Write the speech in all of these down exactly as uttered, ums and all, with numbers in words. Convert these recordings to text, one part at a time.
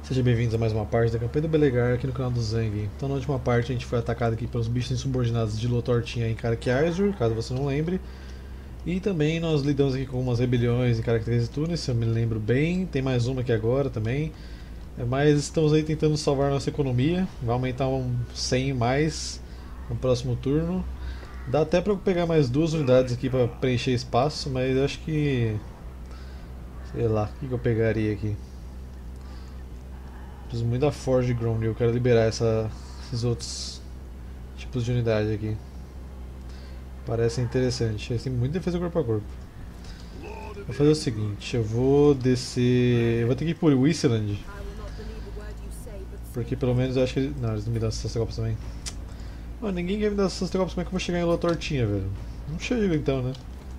Sejam bem-vindos a mais uma parte da campanha do Belegar aqui no canal do Zang. Então na última parte a gente foi atacado aqui pelos bichos insubordinados de Lotortinha em Karak-Azur, caso você não lembre. E também nós lidamos aqui com algumas rebeliões em Caracteres e Tunis, se eu me lembro bem. Tem mais uma aqui agora também. Mas estamos aí tentando salvar nossa economia. Vai aumentar um cem mais no próximo turno. Dá até para pegar mais duas unidades aqui para preencher espaço, mas acho que... sei lá, o que eu pegaria aqui? Preciso muito da Forge Ground e eu quero liberar essa, esses outros tipos de unidade aqui. Parece interessante. Eles têm muita defesa corpo a corpo. Vou fazer o seguinte, eu vou descer... eu vou ter que ir por Wisseland. Porque pelo menos eu acho que eles... não, eles não me dão essas tropas também. Mano, ninguém quer me dar essas tropas, como é que eu vou chegar em Lotortinha, velho? Não chego então, né?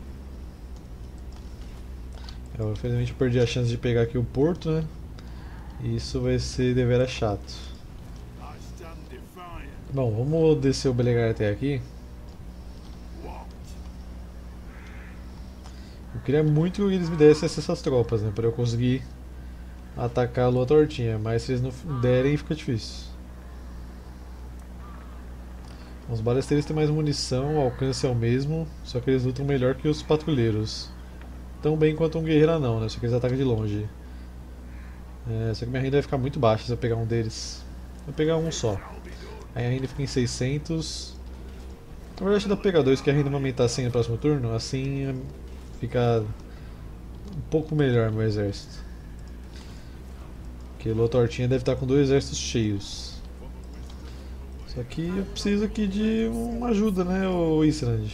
Eu, infelizmente eu perdi a chance de pegar aqui o porto, né? E isso vai ser deveras chato. Bom, vamos descer o Belegar até aqui. Eu queria muito que eles me dessem essas tropas, né? Pra eu conseguir atacar a Lua Tortinha, mas se eles não derem fica difícil. Os balesteiros têm mais munição, o alcance é o mesmo, só que eles lutam melhor que os patrulheiros. Tão bem quanto um guerreiro anão, né? Só que eles atacam de longe. É, só que minha renda vai ficar muito baixa se eu pegar um deles. Vou pegar um só. Aí a renda fica em seiscentos. Na verdade dá pra pegar dois, que a renda vai aumentar cem no próximo turno. Assim fica um pouco melhor meu exército. Porque Lotortinha deve estar com dois exércitos cheios. Só que eu preciso aqui de uma ajuda, né, o Island.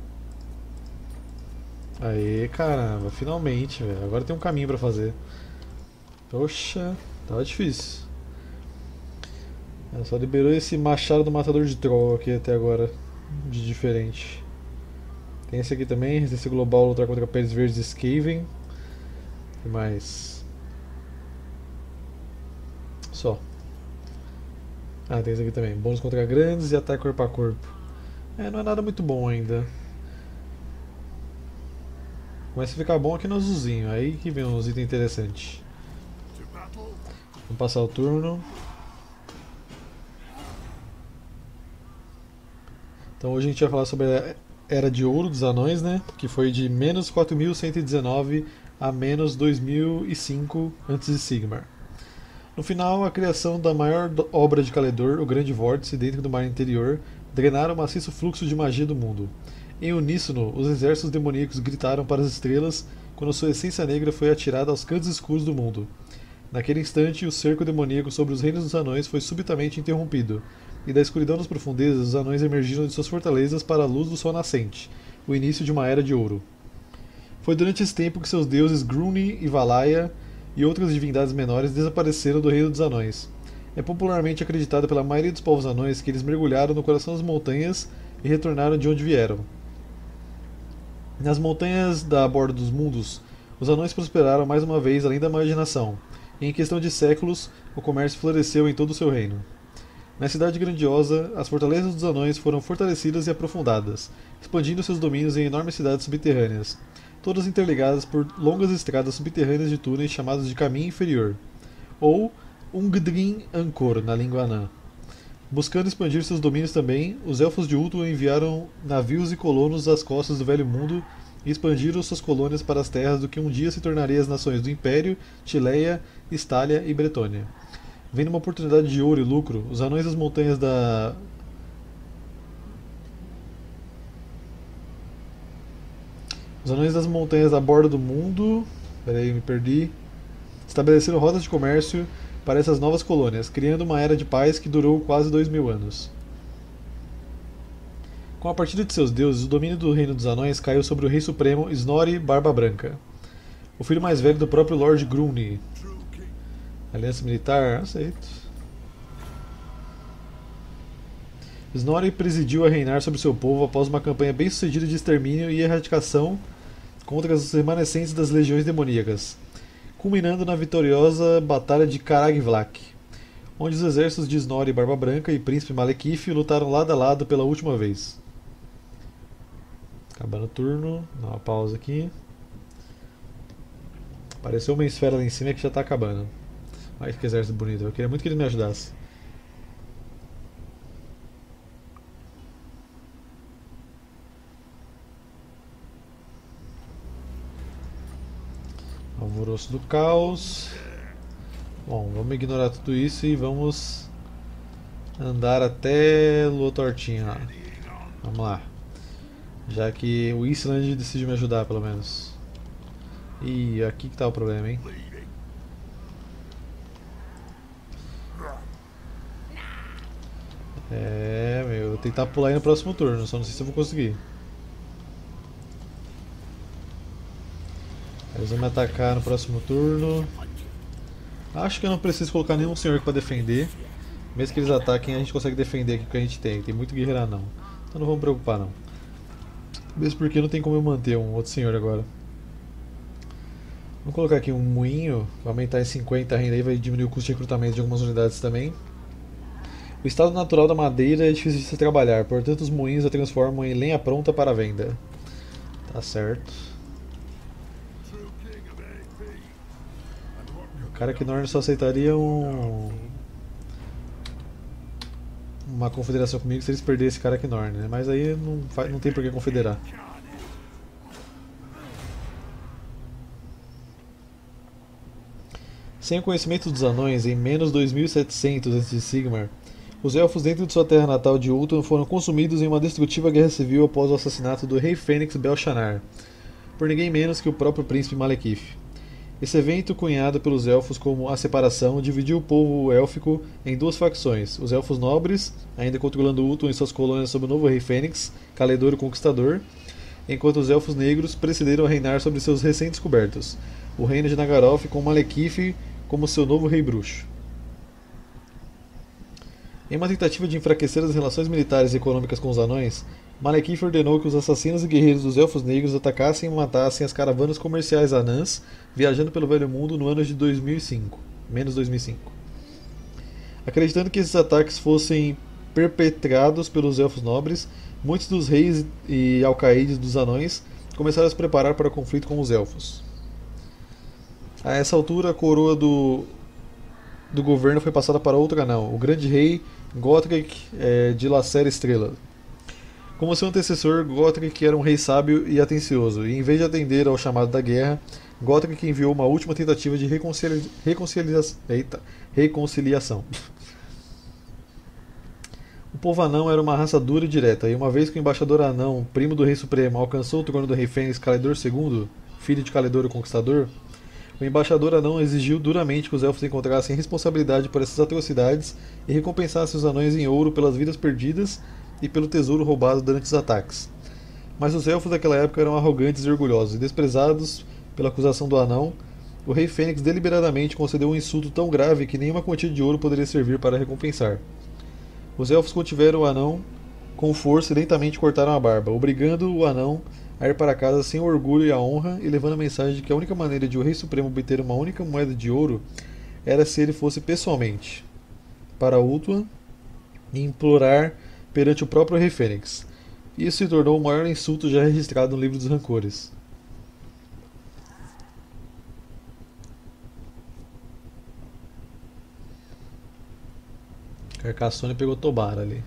Aê, caramba, finalmente, velho. Agora tem um caminho pra fazer. Poxa, tava difícil. Ela só liberou esse machado do matador de troll aqui até agora, de diferente. Tem esse aqui também, resistência global, lutar contra peles verdes Skaven. O que mais? Só. Ah, tem esse aqui também, bônus contra grandes e ataque corpo a corpo. É, não é nada muito bom ainda. Começa a ficar bom aqui no azulzinho, aí que vem uns itens interessantes. Vamos passar o turno. Então hoje a gente vai falar sobre a Era de Ouro dos Anões, né? Que foi de menos quatro mil cento e dezenove a menos dois mil e cinco antes de Sigmar. No final, a criação da maior obra de Caledor, o Grande Vórtice, dentro do mar interior, drenaram o maciço fluxo de magia do mundo. Em uníssono, os exércitos demoníacos gritaram para as estrelas quando sua essência negra foi atirada aos cantos escuros do mundo. Naquele instante, o cerco demoníaco sobre os reinos dos anões foi subitamente interrompido, e da escuridão das profundezas os anões emergiram de suas fortalezas para a luz do sol nascente, o início de uma era de ouro. Foi durante esse tempo que seus deuses Gruni e Valaya e outras divindades menores desapareceram do reino dos anões. É popularmente acreditado pela maioria dos povos anões que eles mergulharam no coração das montanhas e retornaram de onde vieram. Nas montanhas da borda dos mundos, os anões prosperaram mais uma vez além da imaginação, e em questão de séculos, o comércio floresceu em todo o seu reino. Na cidade grandiosa, as fortalezas dos anões foram fortalecidas e aprofundadas, expandindo seus domínios em enormes cidades subterrâneas, todas interligadas por longas estradas subterrâneas de túneis chamados de Caminho Inferior, ou Ungdrin Angkor na língua anã. Buscando expandir seus domínios também, os Elfos de Ulthuan enviaram navios e colonos às costas do Velho Mundo e expandiram suas colônias para as terras do que um dia se tornaria as nações do Império, Tileia, Estália e Bretônia. Vendo uma oportunidade de ouro e lucro, os anões das montanhas da Os anões das montanhas da borda do mundo, peraí, me perdi, estabeleceram rotas de comércio para essas novas colônias, criando uma era de paz que durou quase dois mil anos. Com a partida de seus deuses, o domínio do reino dos anões caiu sobre o rei supremo Snorri Barba Branca, o filho mais velho do próprio Lord Gruni. Aliança militar, aceito. Snorri presidiu a reinar sobre seu povo após uma campanha bem sucedida de extermínio e erradicação contra os remanescentes das legiões demoníacas, culminando na vitoriosa Batalha de Karagvlak, onde os exércitos de Snorri Barba Branca e Príncipe Malekith lutaram lado a lado pela última vez. Acabando o turno, dá uma pausa aqui. Apareceu uma esfera lá em cima que já está acabando. Ai, que exército bonito. Eu queria muito que ele me ajudasse. Alvoroço do caos. Bom, vamos ignorar tudo isso e vamos andar até Lua Tortinha lá. Vamos lá. Já que o Island decide me ajudar, pelo menos. Ih, aqui que tá o problema, hein? É, meu, eu vou tentar pular aí no próximo turno, só não sei se eu vou conseguir. Eles vão me atacar no próximo turno. Acho que eu não preciso colocar nenhum senhor aqui pra defender. Mesmo que eles ataquem, a gente consegue defender aqui o que a gente tem. Tem muito guerreiro não. Então não vamos preocupar não. Mesmo porque não tem como eu manter um outro senhor agora. Vamos colocar aqui um moinho, vai aumentar em cinquenta a renda aí, vai diminuir o custo de recrutamento de algumas unidades também. O estado natural da madeira é difícil de se trabalhar, portanto os moinhos a transformam em lenha pronta para venda. Tá certo. O cara que Norn só aceitaria um... uma confederação comigo se eles perderem esse cara que Norn, né? Mas aí não, faz, não tem por que confederar. Sem o conhecimento dos anões, em menos dois mil e setecentos antes de Sigmar, os elfos dentro de sua terra natal de Ulthuan foram consumidos em uma destrutiva guerra civil após o assassinato do rei Fênix Belshazzar, por ninguém menos que o próprio príncipe Malekith. Esse evento, cunhado pelos elfos como a separação, dividiu o povo élfico em duas facções: os elfos nobres, ainda controlando Ulthuan e suas colônias sob o novo rei Fênix, Caledor o Conquistador, enquanto os elfos negros precederam a reinar sobre seus recém-descobertos, o reino de Nagaroth, com Malekith como seu novo rei bruxo. Em uma tentativa de enfraquecer as relações militares e econômicas com os anões, Malekith ordenou que os assassinos e guerreiros dos elfos negros atacassem e matassem as caravanas comerciais anãs viajando pelo Velho Mundo no ano de dois mil e cinco, menos dois mil e cinco. Acreditando que esses ataques fossem perpetrados pelos elfos nobres, muitos dos reis e alcaídes dos anões começaram a se preparar para o conflito com os elfos. A essa altura, a coroa do, do governo foi passada para outro anão, o grande rei Gotrek é, de Lacera Estrela. Como seu antecessor, Gotrek era um rei sábio e atencioso, e em vez de atender ao chamado da guerra, Gotrek enviou uma última tentativa de reconcilia reconcilia eita, reconciliação. O povo anão era uma raça dura e direta, e uma vez que o embaixador anão, primo do rei supremo, alcançou o trono do rei Fênix Caledor segundo, filho de Caledor o Conquistador, o embaixador anão exigiu duramente que os elfos encontrassem responsabilidade por essas atrocidades e recompensassem os anões em ouro pelas vidas perdidas e pelo tesouro roubado durante os ataques. Mas os elfos daquela época eram arrogantes e orgulhosos, e desprezados pela acusação do anão, o rei Fênix deliberadamente concedeu um insulto tão grave que nenhuma quantia de ouro poderia servir para recompensar. Os elfos contiveram o anão com força e lentamente cortaram a barba, obrigando o anão a ir para casa sem o orgulho e a honra e levando a mensagem de que a única maneira de o rei supremo obter uma única moeda de ouro era se ele fosse pessoalmente para Ulthuan e implorar perante o próprio rei Fênix. Isso se tornou o maior insulto já registrado no livro dos rancores. Carcassonne pegou Tobara ali.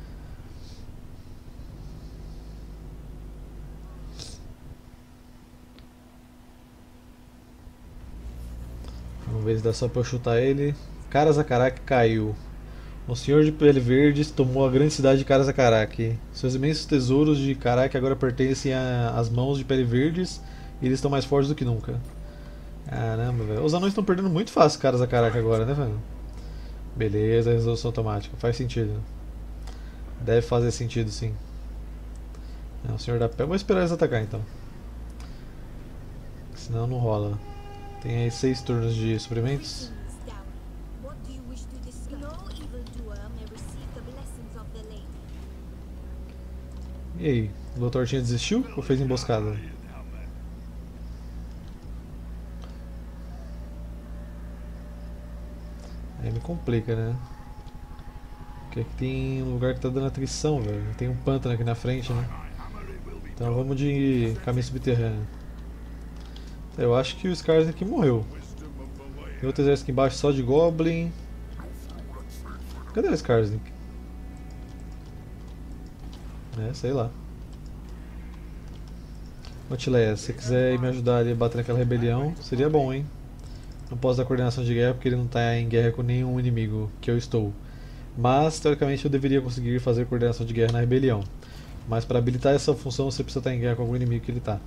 Vamos ver se dá só pra eu chutar ele. Karazakarak caiu. O senhor de pele verde tomou a grande cidade de Karazakarak. Seus imensos tesouros de Karak agora pertencem às mãos de pele verdes e eles estão mais fortes do que nunca. Caramba, velho. Os anões estão perdendo muito fácil Karazakarak agora, né, velho? Beleza, resolução automática. Faz sentido. Deve fazer sentido, sim. É, o senhor da pele. Vou esperar eles atacar então. Senão não rola. Tem aí seis turnos de suprimentos. E aí, o doutor tinha desistiu ou fez emboscada? Aí me complica, né? Porque aqui tem um lugar que tá dando atrição, velho. Tem um pântano aqui na frente, né? Então vamos de caminho subterrâneo. Eu acho que o Scars aqui morreu. Tem outro exército aqui embaixo só de Goblin. Cadê o Skarsnik? É, sei lá. Otileia, se você quiser me ajudar ali a bater naquela rebelião, seria bom, hein? Não posso dar coordenação de guerra porque ele não está em guerra com nenhum inimigo que eu estou. Mas, teoricamente, eu deveria conseguir fazer coordenação de guerra na rebelião. Mas para habilitar essa função você precisa estar em guerra com algum inimigo que ele está.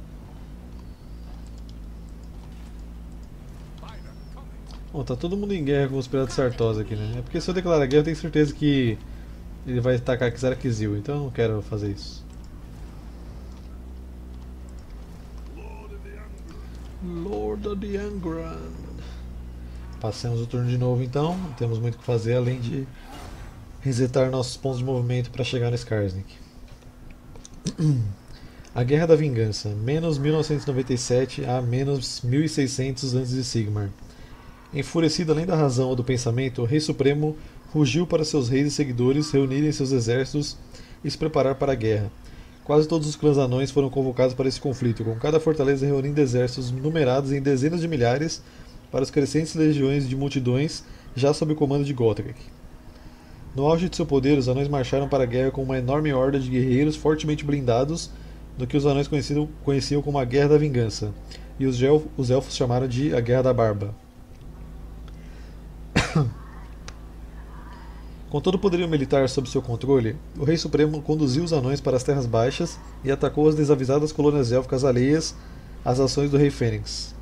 Bom, tá todo mundo em guerra com os piratas Sartosa aqui, né? É porque se eu declarar guerra eu tenho certeza que ele vai atacar Xarakizil, então eu não quero fazer isso. Lord of the Angran. Passemos o turno de novo então, não temos muito o que fazer além de resetar nossos pontos de movimento para chegar no Skarsnik. A Guerra da Vingança, menos mil novecentos e noventa e sete a menos mil e seiscentos antes de Sigmar. Enfurecido além da razão ou do pensamento, o Rei Supremo rugiu para seus reis e seguidores reunirem seus exércitos e se preparar para a guerra. Quase todos os clãs anões foram convocados para esse conflito, com cada fortaleza reunindo exércitos numerados em dezenas de milhares para as crescentes legiões de multidões já sob o comando de Gotrek. No auge de seu poder, os anões marcharam para a guerra com uma enorme horda de guerreiros fortemente blindados no que os anões conheciam, conheciam como a Guerra da Vingança, e os, elf, os elfos chamaram de a Guerra da Barba. Com todo o poderio militar sob seu controle, o Rei Supremo conduziu os anões para as Terras Baixas e atacou as desavisadas colônias élficas alheias às ações do Rei Fênix.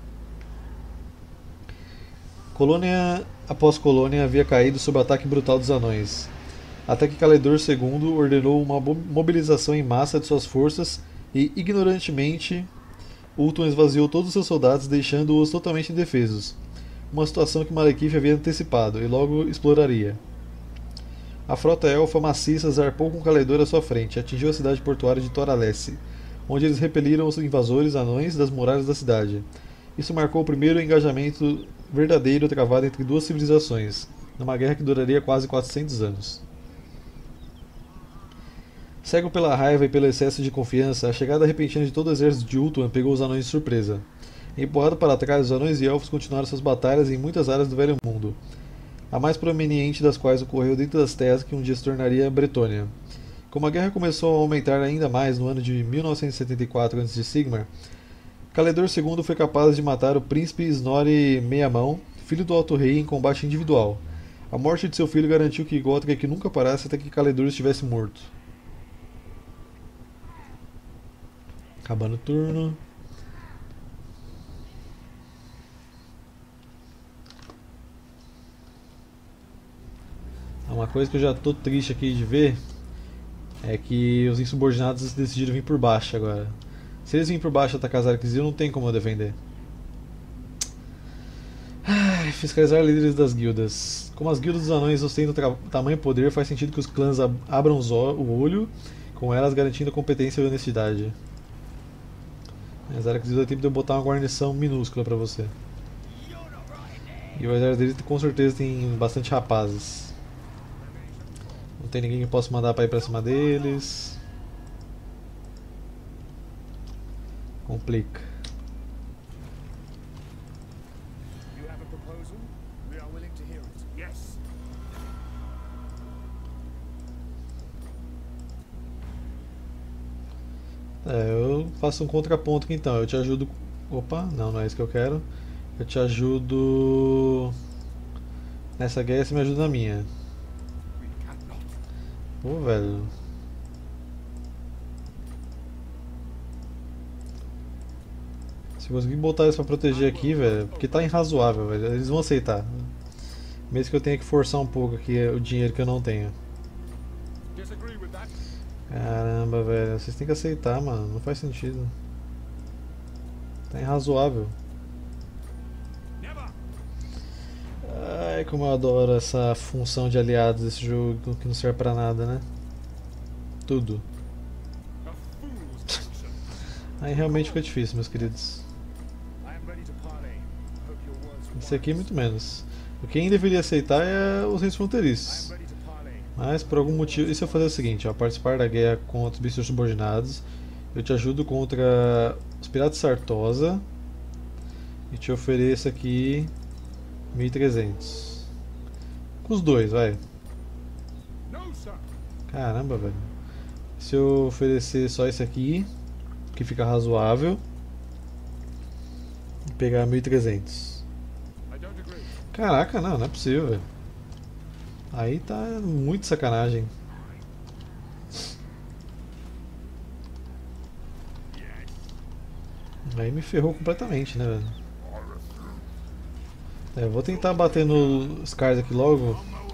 Colônia após colônia havia caído sob o ataque brutal dos anões, até que Caledor segundo ordenou uma mobilização em massa de suas forças e, ignorantemente, Ulthuan esvaziou todos os seus soldados, deixando-os totalmente indefesos, uma situação que Malekith havia antecipado e logo exploraria. A frota elfa maciça zarpou com Caledor à sua frente e atingiu a cidade portuária de Toralesse, onde eles repeliram os invasores anões das muralhas da cidade. Isso marcou o primeiro engajamento verdadeiro travado entre duas civilizações, numa guerra que duraria quase quatrocentos anos. Cego pela raiva e pelo excesso de confiança, a chegada repentina de todo o exército de Ulthuan pegou os anões de surpresa. Empurrado para trás, os anões e elfos continuaram suas batalhas em muitas áreas do Velho Mundo, a mais proeminente das quais ocorreu dentro das terras que um dia se tornaria Bretônia. Como a guerra começou a aumentar ainda mais no ano de mil novecentos e setenta e quatro antes de Sigmar, Caledor segundo foi capaz de matar o príncipe Snorri Meia-Mão, filho do Alto Rei, em combate individual. A morte de seu filho garantiu que Gotrek nunca parasse até que Caledor estivesse morto. Acabando o turno. Uma coisa que eu já tô triste aqui de ver é que os insubordinados decidiram vir por baixo agora. Se eles virem por baixo atacar Xarakizil, não tem como eu defender. Ai, fiscalizar líderes das guildas. Como as guildas dos anões ostentam tamanho poder, faz sentido que os clãs ab abram o olho, com elas garantindo a competência e a honestidade. Xarakizil dá tempo de eu botar uma guarnição minúscula pra você. E o exército dele com certeza tem bastante rapazes. Não tem ninguém que possa mandar pra ir pra cima deles. Complica. É, eu faço um contraponto aqui então. Eu te ajudo. Opa, não, não é isso que eu quero. Eu te ajudo nessa guerra e você me ajuda na minha. Pô, velho. Se conseguir botar eles pra proteger aqui, velho, porque tá irrazoável, velho. Eles vão aceitar. Mesmo que eu tenha que forçar um pouco aqui o dinheiro que eu não tenho. Caramba, velho. Vocês têm que aceitar, mano. Não faz sentido. Tá irrazoável. Ai, como eu adoro essa função de aliados desse jogo que não serve pra nada, né? Tudo. Aí realmente fica difícil, meus queridos. Esse aqui muito menos. O que quem deveria aceitar é os reis fronteiriços. Mas por algum motivo... E se eu fazer o seguinte, ó, participar da guerra contra os bichos subordinados, eu te ajudo contra os piratas Sartosa e te ofereço aqui mil e trezentos. Com os dois, vai. Caramba, velho. Se eu oferecer só esse aqui, que fica razoável, e pegar mil e trezentos. Caraca, não, não é possível, velho. Aí tá muito sacanagem. Aí me ferrou completamente, né, velho? É, eu vou tentar bater nos caras aqui logo.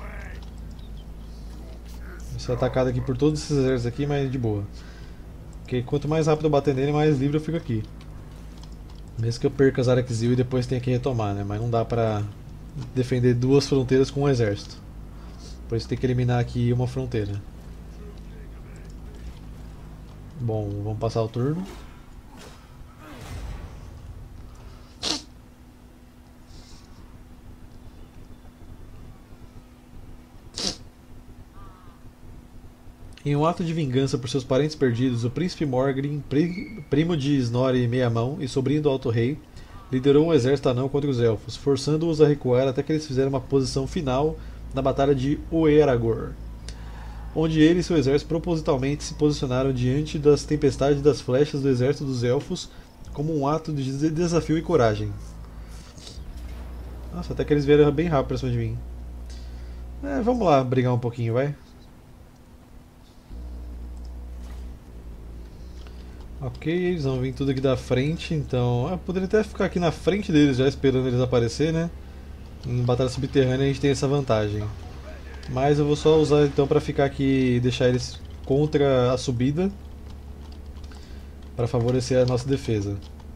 Vou ser atacado aqui por todos esses exércitos aqui, mas de boa. Porque quanto mais rápido eu bater nele, mais livre eu fico aqui. Mesmo que eu perca Zarakzil e depois tenha que retomar, né? Mas não dá pra defender duas fronteiras com um exército. Por isso tem que eliminar aqui uma fronteira. Bom, vamos passar o turno. Em um ato de vingança por seus parentes perdidos, o príncipe Morgrim, pri primo de Snorri Meia-Mão e sobrinho do Alto Rei, liderou um exército anão contra os elfos, forçando-os a recuar até que eles fizeram uma posição final na Batalha de Oeragor, onde ele e seu exército propositalmente se posicionaram diante das tempestades das flechas do exército dos elfos como um ato de desafio e coragem. Nossa, até que eles vieram bem rápido pra cima de mim. É, vamos lá brigar um pouquinho, vai. Ok, eles vão vir tudo aqui da frente, então... Eu poderia até ficar aqui na frente deles já, esperando eles aparecer, né? Em batalha subterrânea a gente tem essa vantagem. Mas eu vou só usar então para ficar aqui e deixar eles contra a subida, para favorecer a nossa defesa.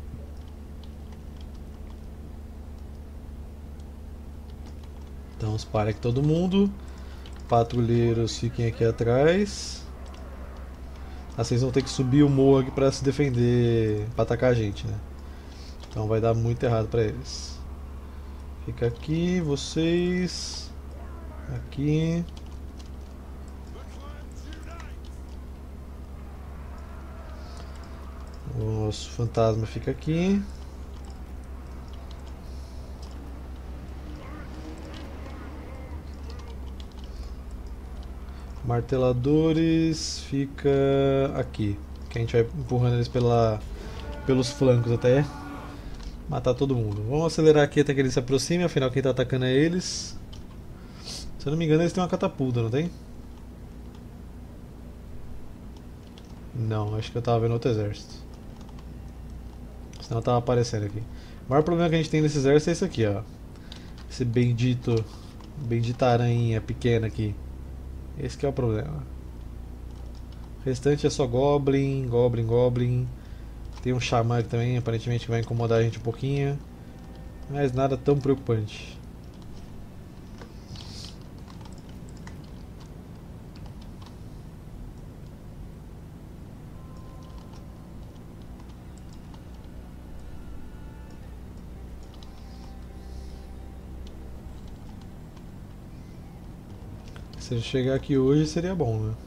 Então espalha aqui todo mundo. Patrulheiros fiquem aqui atrás. Ah, vocês vão ter que subir o morro aqui para se defender, para atacar a gente, né? Então vai dar muito errado para eles. Fica aqui, vocês. Aqui. O nosso fantasma fica aqui. Marteladores fica aqui. Que a gente vai empurrando eles pela, pelos flancos até matar todo mundo. Vamos acelerar aqui até que eles se aproximem, afinal quem está atacando é eles. Se eu não me engano eles têm uma catapulta, não tem? Não, acho que eu estava vendo outro exército. Senão estava aparecendo aqui. O maior problema que a gente tem nesse exército é esse aqui, ó. Esse bendito, bendita aranha pequena aqui. Esse que é o problema. O restante é só Goblin, Goblin, Goblin. Tem um Xamã aqui também, aparentemente vai incomodar a gente um pouquinho. Mas nada tão preocupante. Se ele chegar aqui hoje seria bom, né?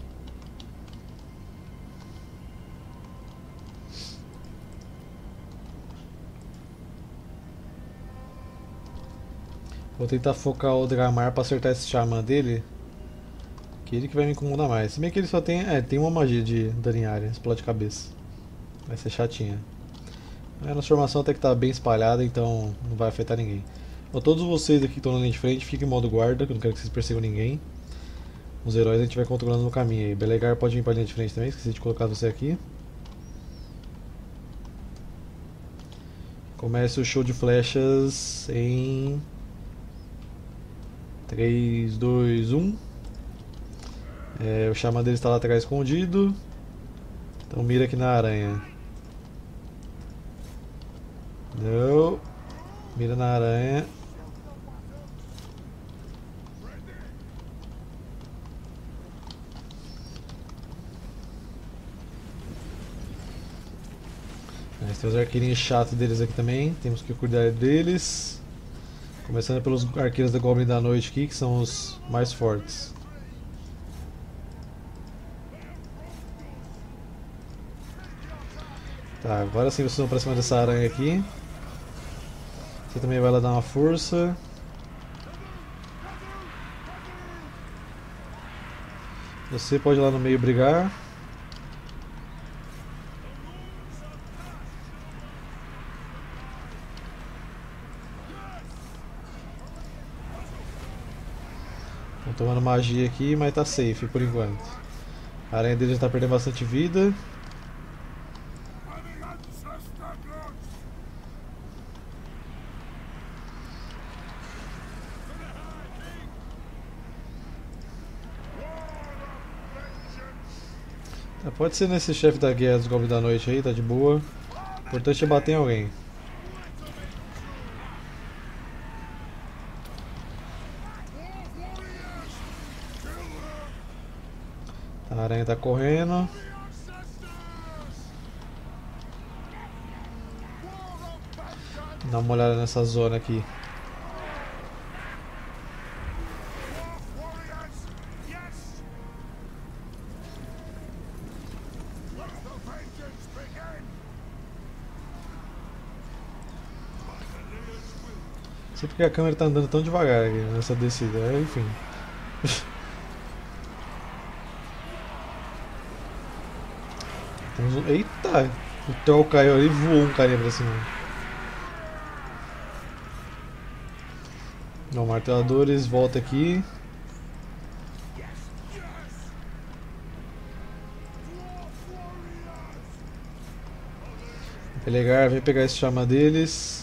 Vou tentar focar o Dramar pra acertar esse Xamã dele. Que ele que vai me incomodar mais. Se bem que ele só tem. É, tem uma magia de dano em área, explode cabeça. Vai ser chatinha. A nossa formação até que tá bem espalhada, então não vai afetar ninguém. Então, todos vocês aqui que estão na linha de frente, fiquem em modo guarda, que eu não quero que vocês persigam ninguém. Os heróis a gente vai controlando no caminho aí. Belegar pode vir pra linha de frente também, esqueci de colocar você aqui. Começa o show de flechas em três, dois, um. É, o Xamã dele está lá atrás escondido. Então mira aqui na aranha. Não. Mira na aranha. Mas tem os arqueirinhos chatos deles aqui também. Temos que cuidar deles. Começando pelos arqueiros da Goblin da Noite aqui, que são os mais fortes. Tá, agora sim vocês vão pra cima dessa aranha aqui. Você também vai lá dar uma força. Você pode ir lá no meio brigar. Estão tomando magia aqui, mas tá safe por enquanto. A aranha dele já tá perdendo bastante vida. Pode ser nesse chefe da guerra dos Goblins da Noite aí, tá de boa. O importante é bater em alguém. A aranha tá correndo. Dá uma olhada nessa zona aqui. Não sei porque a câmera tá andando tão devagar aqui nessa descida, enfim. Eita! O troll caiu ali e voou um carinha pra cima. Não, marteladores, volta aqui. Pelegar, vem pegar esse chama deles.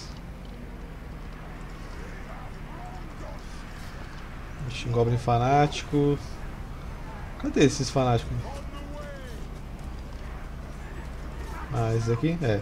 Goblin fanático. Cadê esses fanáticos? Ah, esse aqui? É.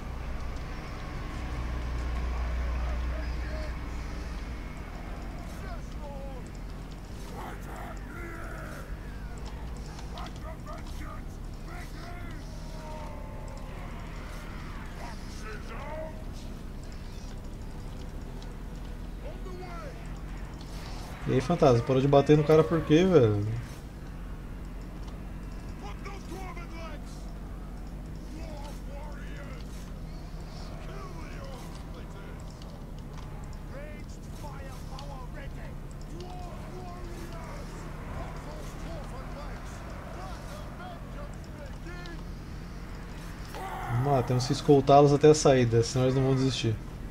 E aí, fantasma, parou de bater no cara por quê, velho? Vamos lá, temos que escoltá-los até a saída, senão eles não vão desistir.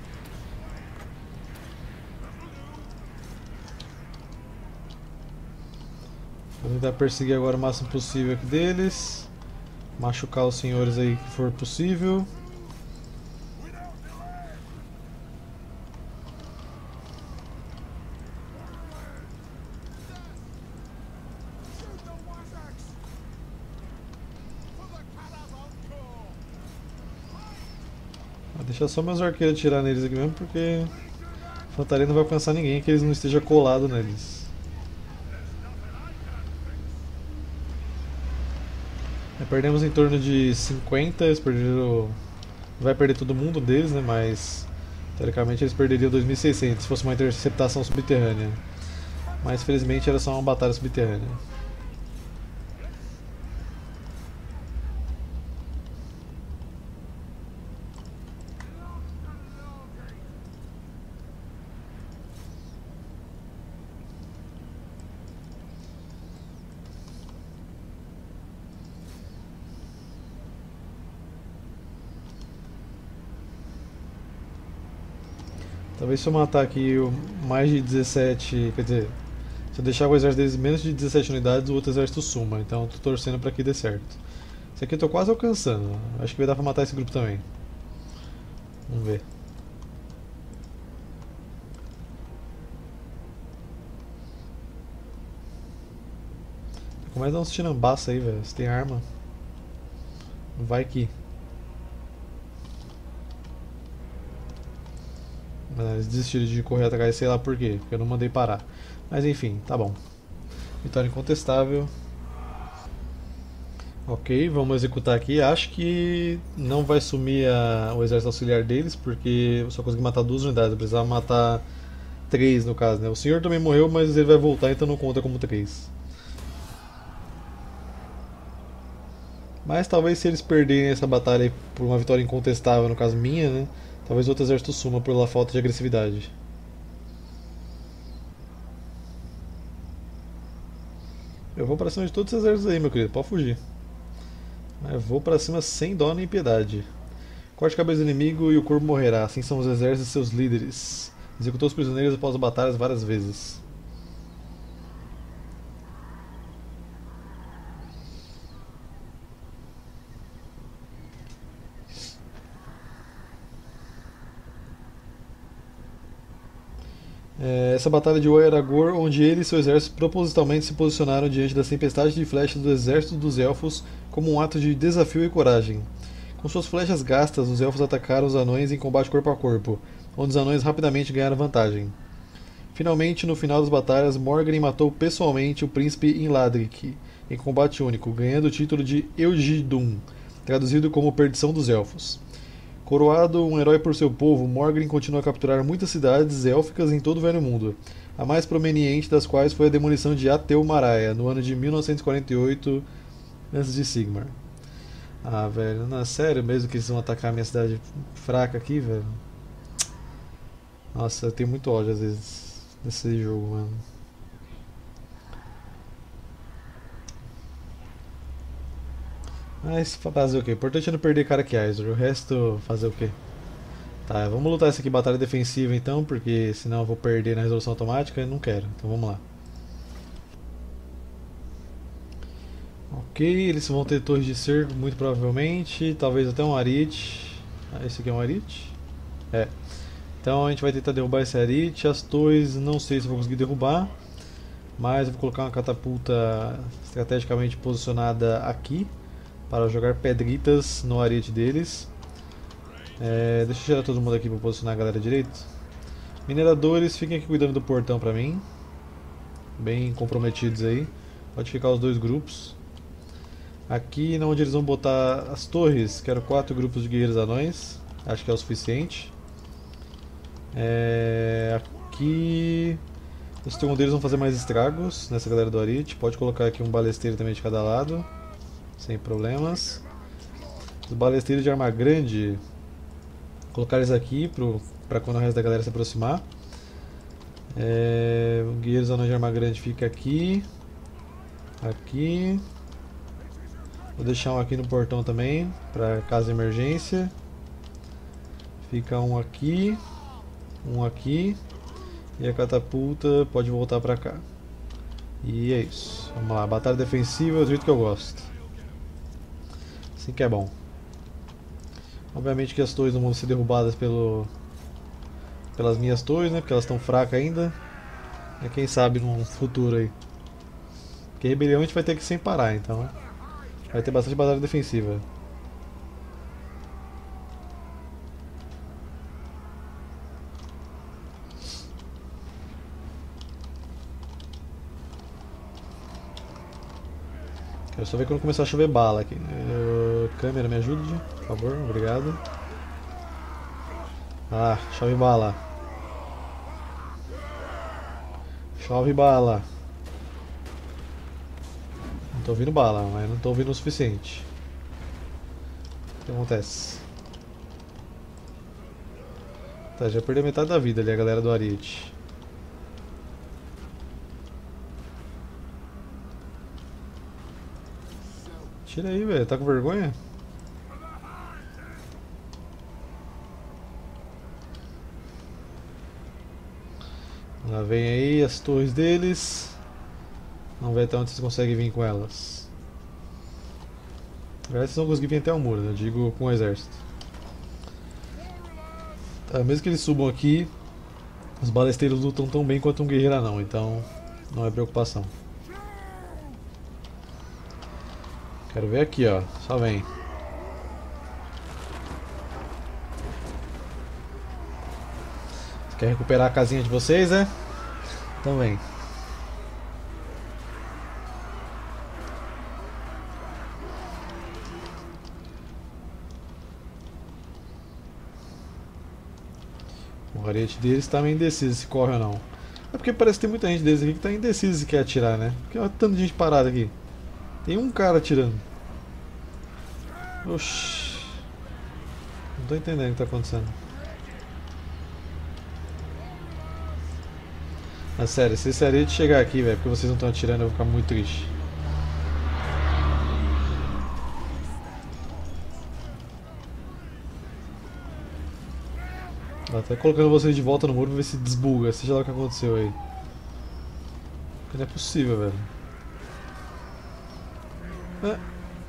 Vou tentar perseguir agora o máximo possível aqui deles. Machucar os senhores aí que for possível. Vou deixar só meus arqueiros atirar neles aqui mesmo, porque a infantaria não vai alcançar ninguém que eles não estejam colados neles. Perdemos em torno de cinquenta, eles perderam. Vai perder todo mundo deles, né? Mas teoricamente eles perderiam dois mil e seiscentos se fosse uma interceptação subterrânea. Mas felizmente era só uma batalha subterrânea. Talvez se eu matar aqui o mais de dezessete, quer dizer, se eu deixar o exército deles menos de dezessete unidades, o outro exército suma, então eu tô torcendo pra que dê certo. Esse aqui eu tô quase alcançando, acho que vai dar pra matar esse grupo também. Vamos ver. Começa a dar uns tirambaços aí, velho, você tem arma. Vai que... Eles desistiram de correr atrás, sei lá por quê, porque eu não mandei parar. Mas enfim, tá bom. Vitória incontestável. Ok, vamos executar aqui. Acho que não vai sumir a, o exército auxiliar deles, porque eu só consegui matar duas unidades. Eu precisava matar três no caso, né? O senhor também morreu, mas ele vai voltar, então não conta como três. Mas talvez se eles perderem essa batalha aí por uma vitória incontestável, no caso minha, né? Talvez outro exército suma pela falta de agressividade. Eu vou pra cima de todos os exércitos aí, meu querido, pode fugir. Eu vou pra cima sem dó nem piedade. Corte a cabeça do inimigo e o corpo morrerá, assim são os exércitos e seus líderes. Executou os prisioneiros após batalhas várias vezes. É, essa batalha de Oeragor, onde ele e seu exército propositalmente se posicionaram diante das tempestades de flechas do exército dos elfos como um ato de desafio e coragem. Com suas flechas gastas, os elfos atacaram os anões em combate corpo a corpo, onde os anões rapidamente ganharam vantagem. Finalmente, no final das batalhas, Morgan matou pessoalmente o príncipe Inladric em combate único, ganhando o título de Eugidum, traduzido como Perdição dos Elfos. Coroado um herói por seu povo, Morgan continua a capturar muitas cidades élficas em todo o Velho Mundo, a mais prominente das quais foi a demolição de Atel-Maraia, no ano de mil novecentos e quarenta e oito antes de Sigmar. Ah, velho, não é sério mesmo que eles vão atacar a minha cidade fraca aqui, velho? Nossa, eu tenho muito ódio às vezes desse jogo, mano. Mas fazer o quê? O importante é não perder cara que Aizor, o resto fazer o quê? Tá, vamos lutar essa aqui batalha defensiva então, porque senão eu vou perder na resolução automática e não quero. Então vamos lá. Ok, eles vão ter torres de cerco muito provavelmente, talvez até um Arit. Ah, esse aqui é um Arit? É. Então a gente vai tentar derrubar esse Arit. As torres não sei se eu vou conseguir derrubar, mas eu vou colocar uma catapulta estrategicamente posicionada aqui para jogar pedritas no Arit deles. É, deixa eu tirar todo mundo aqui para posicionar a galera direito. Mineradores, fiquem aqui cuidando do portão pra mim. Bem comprometidos aí. Pode ficar os dois grupos. Aqui onde eles vão botar as torres, quero quatro grupos de guerreiros anões. Acho que é o suficiente. É, aqui os trondeiros vão fazer mais estragos nessa galera do Arit. Pode colocar aqui um balesteiro também de cada lado, sem problemas. Os balesteiros de arma grande, colocar eles aqui para quando o resto da galera se aproximar. É, o guerreiros anões de arma grande fica aqui. Aqui. Vou deixar um aqui no portão também, para caso de emergência. Fica um aqui. Um aqui. E a catapulta pode voltar para cá. E é isso. Vamos lá, batalha defensiva é do jeito que eu gosto. Assim que é bom. Obviamente que as torres não vão ser derrubadas pelo, pelas minhas torres, né? Porque elas estão fracas ainda. É, quem sabe num futuro aí. Porque rebelião a gente vai ter que sem parar, então vai ter bastante batalha defensiva. Quero só ver quando começar a chover bala aqui. Uh, câmera, me ajude, por favor, obrigado. Ah, chove bala. Chove bala. Não tô ouvindo bala, mas não tô ouvindo o suficiente. O que acontece? Tá, já perdeu metade da vida ali a galera do Arit. Tira aí, velho. Tá com vergonha? Lá vem aí as torres deles. Vamos ver até onde vocês conseguem vir com elas. Na verdade vocês vão conseguir vir até o muro, né? Eu digo com o exército. Tá, mesmo que eles subam aqui, os balesteiros lutam tão bem quanto um guerreiro anão, então não é preocupação. Quero ver aqui, ó. Só vem. Você quer recuperar a casinha de vocês, é? Então vem. O arete deles tá meio indeciso se corre ou não. É porque parece que tem muita gente deles aqui que tá indeciso se quer atirar, né? Porque olha tanto de gente parada aqui. Tem um cara atirando. Oxi. Não tô entendendo o que tá acontecendo. Mas sério, se esse arete chegar aqui, velho, porque vocês não estão atirando, eu vou ficar muito triste. Tô até colocando vocês de volta no muro pra ver se desbuga, seja lá o que aconteceu aí. Porque não é possível, velho. É.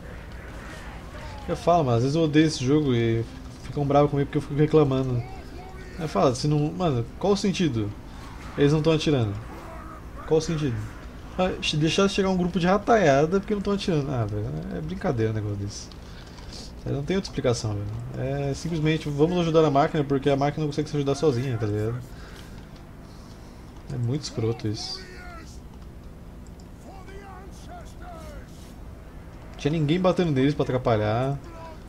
Eu falo, mas às vezes eu odeio esse jogo e ficam bravos comigo porque eu fico reclamando. Aí fala, se não. Mano, qual o sentido? Eles não estão atirando. Qual o sentido? Ah, deixar chegar um grupo de rataiada porque não estão atirando. Ah, velho, é brincadeira um negócio desse. Não tem outra explicação, velho. É simplesmente vamos ajudar a máquina porque a máquina não consegue se ajudar sozinha, tá ligado? É muito escroto isso. Tinha ninguém batendo neles pra atrapalhar.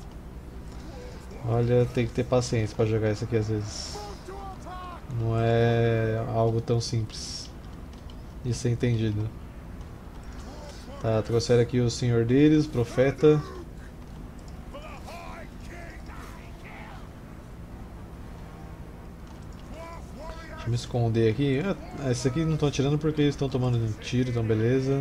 Olha, tem que ter paciência pra jogar isso aqui às vezes. Não é algo tão simples de ser entendido. Tá, trouxeram aqui o senhor deles, o profeta. Deixa eu me esconder aqui. Ah, esses aqui não estão atirando porque eles estão tomando um tiro, então beleza.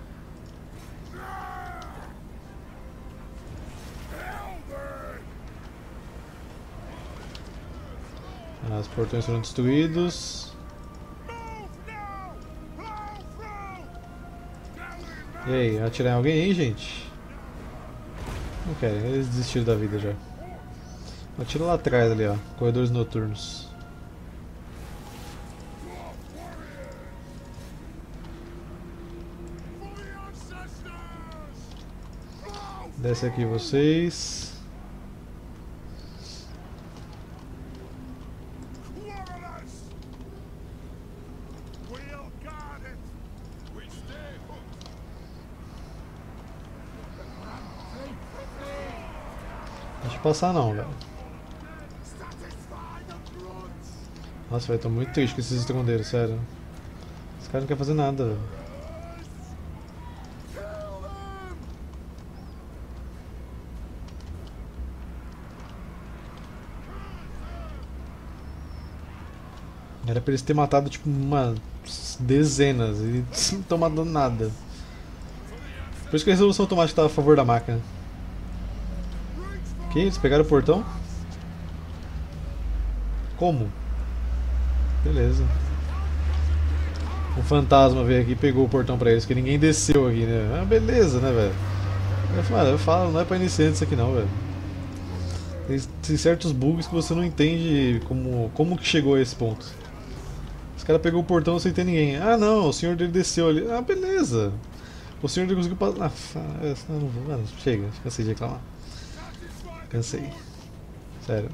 Ah, os portões foram destruídos. E aí, atirar em alguém aí, gente? Não querem, eles desistiram da vida já. Atira lá atrás ali, ó. Corredores noturnos. Desce aqui vocês. Deixa eu passar não, velho. Nossa, velho, tô muito triste com esses estrondeiros, sério. Esse cara não quer fazer nada, velho. Era pra eles terem matado tipo uma dezenas e não estão matando nada. Por isso que a resolução automática estava a favor da máquina. Ok, eles pegaram o portão? Como? Beleza. Um fantasma veio aqui e pegou o portão pra eles, que ninguém desceu aqui, né? Ah, beleza, né, velho? Eu falo, eu falo, não é pra iniciante isso aqui não, velho. Tem, tem certos bugs que você não entende como, como que chegou a esse ponto. Os caras pegou o portão sem ter ninguém. Ah não, o senhor dele desceu ali. Ah, beleza. O senhor dele conseguiu passar. Ah, não, não, mano, chega, cansei de reclamar. Cansei. Sério.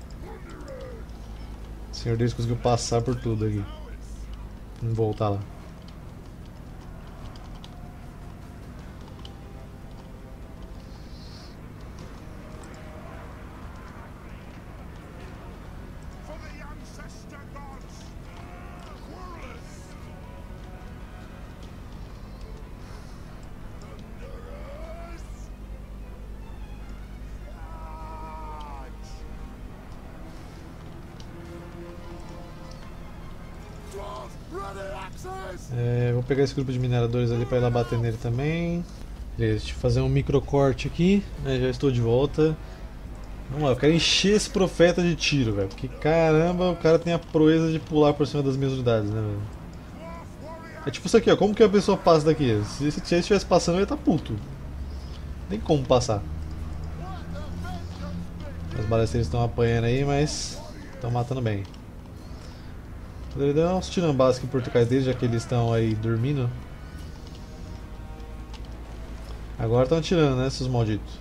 O senhor deles conseguiu passar por tudo aqui. Vamos voltar lá. É, vou pegar esse grupo de mineradores ali para ir lá bater nele também. Beleza, deixa eu fazer um micro corte aqui. Né, já estou de volta. Vamos lá, eu quero encher esse profeta de tiro, velho. Porque caramba, o cara tem a proeza de pular por cima das minhas unidades, né, velho? É tipo isso aqui, ó. Como que a pessoa passa daqui? Se, se ele estivesse passando, eu ia estar puto. Não tem como passar. Os balesteiros estão apanhando aí, mas estão matando bem. Poderia dar uns tirambás aqui por trás deles, já que eles estão aí dormindo. Agora estão atirando, né, seus malditos.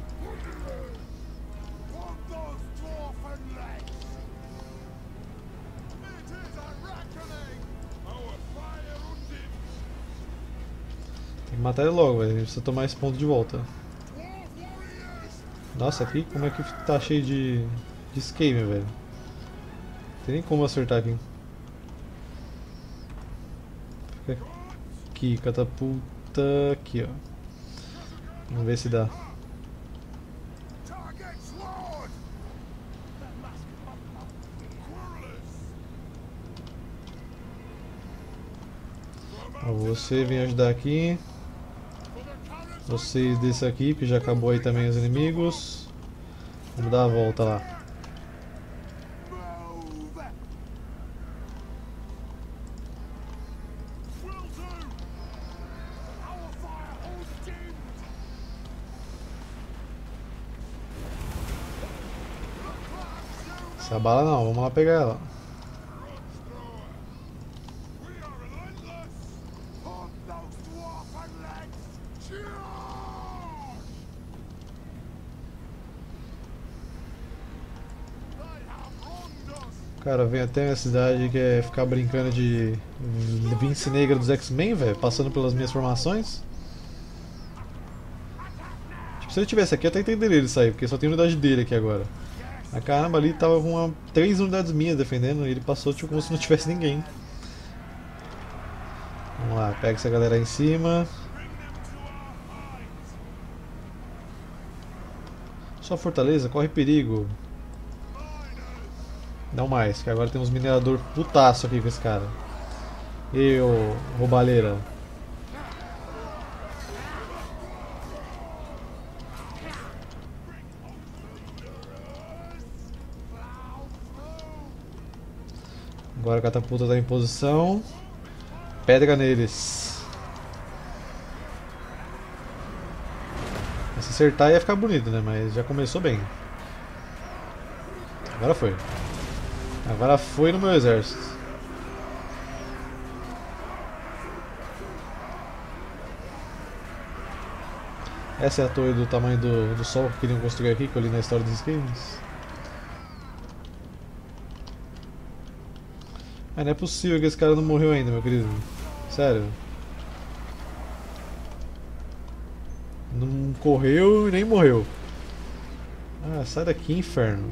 Tem que matar ele logo, velho. A gente precisa tomar esse ponto de volta. Nossa, aqui como é que tá cheio de, de escape, velho. Não tem nem como acertar aqui. Fica aqui, catapulta aqui, ó. Vamos ver se dá. Ó, você vem ajudar aqui. Vocês desse aqui, que já acabou aí também os inimigos. Vamos dar a volta lá. Essa bala não, vamos lá pegar ela. O cara vem até a minha cidade e quer ficar brincando de Vince Negra dos X-Men, velho, passando pelas minhas formações. Tipo, se ele tivesse aqui, eu até entenderia ele sair, porque só tem unidade dele aqui agora. A caramba, ali tava com uma, três unidades minhas defendendo e ele passou tipo como se não tivesse ninguém. Vamos lá, pega essa galera aí em cima. Só fortaleza, corre perigo. Não mais, que agora temos minerador putaço aqui com esse cara. E ô, roubalheira. Agora a catapulta está em posição. Pedra neles. Se acertar ia ficar bonito, né? Mas já começou bem. Agora foi. Agora foi no meu exército. Essa é a torre do tamanho do, do sol que queriam construir aqui, que eu li na história dos games. Ah, não é possível que esse cara não morreu ainda, meu querido. Sério. Não correu e nem morreu. Ah, sai daqui, inferno.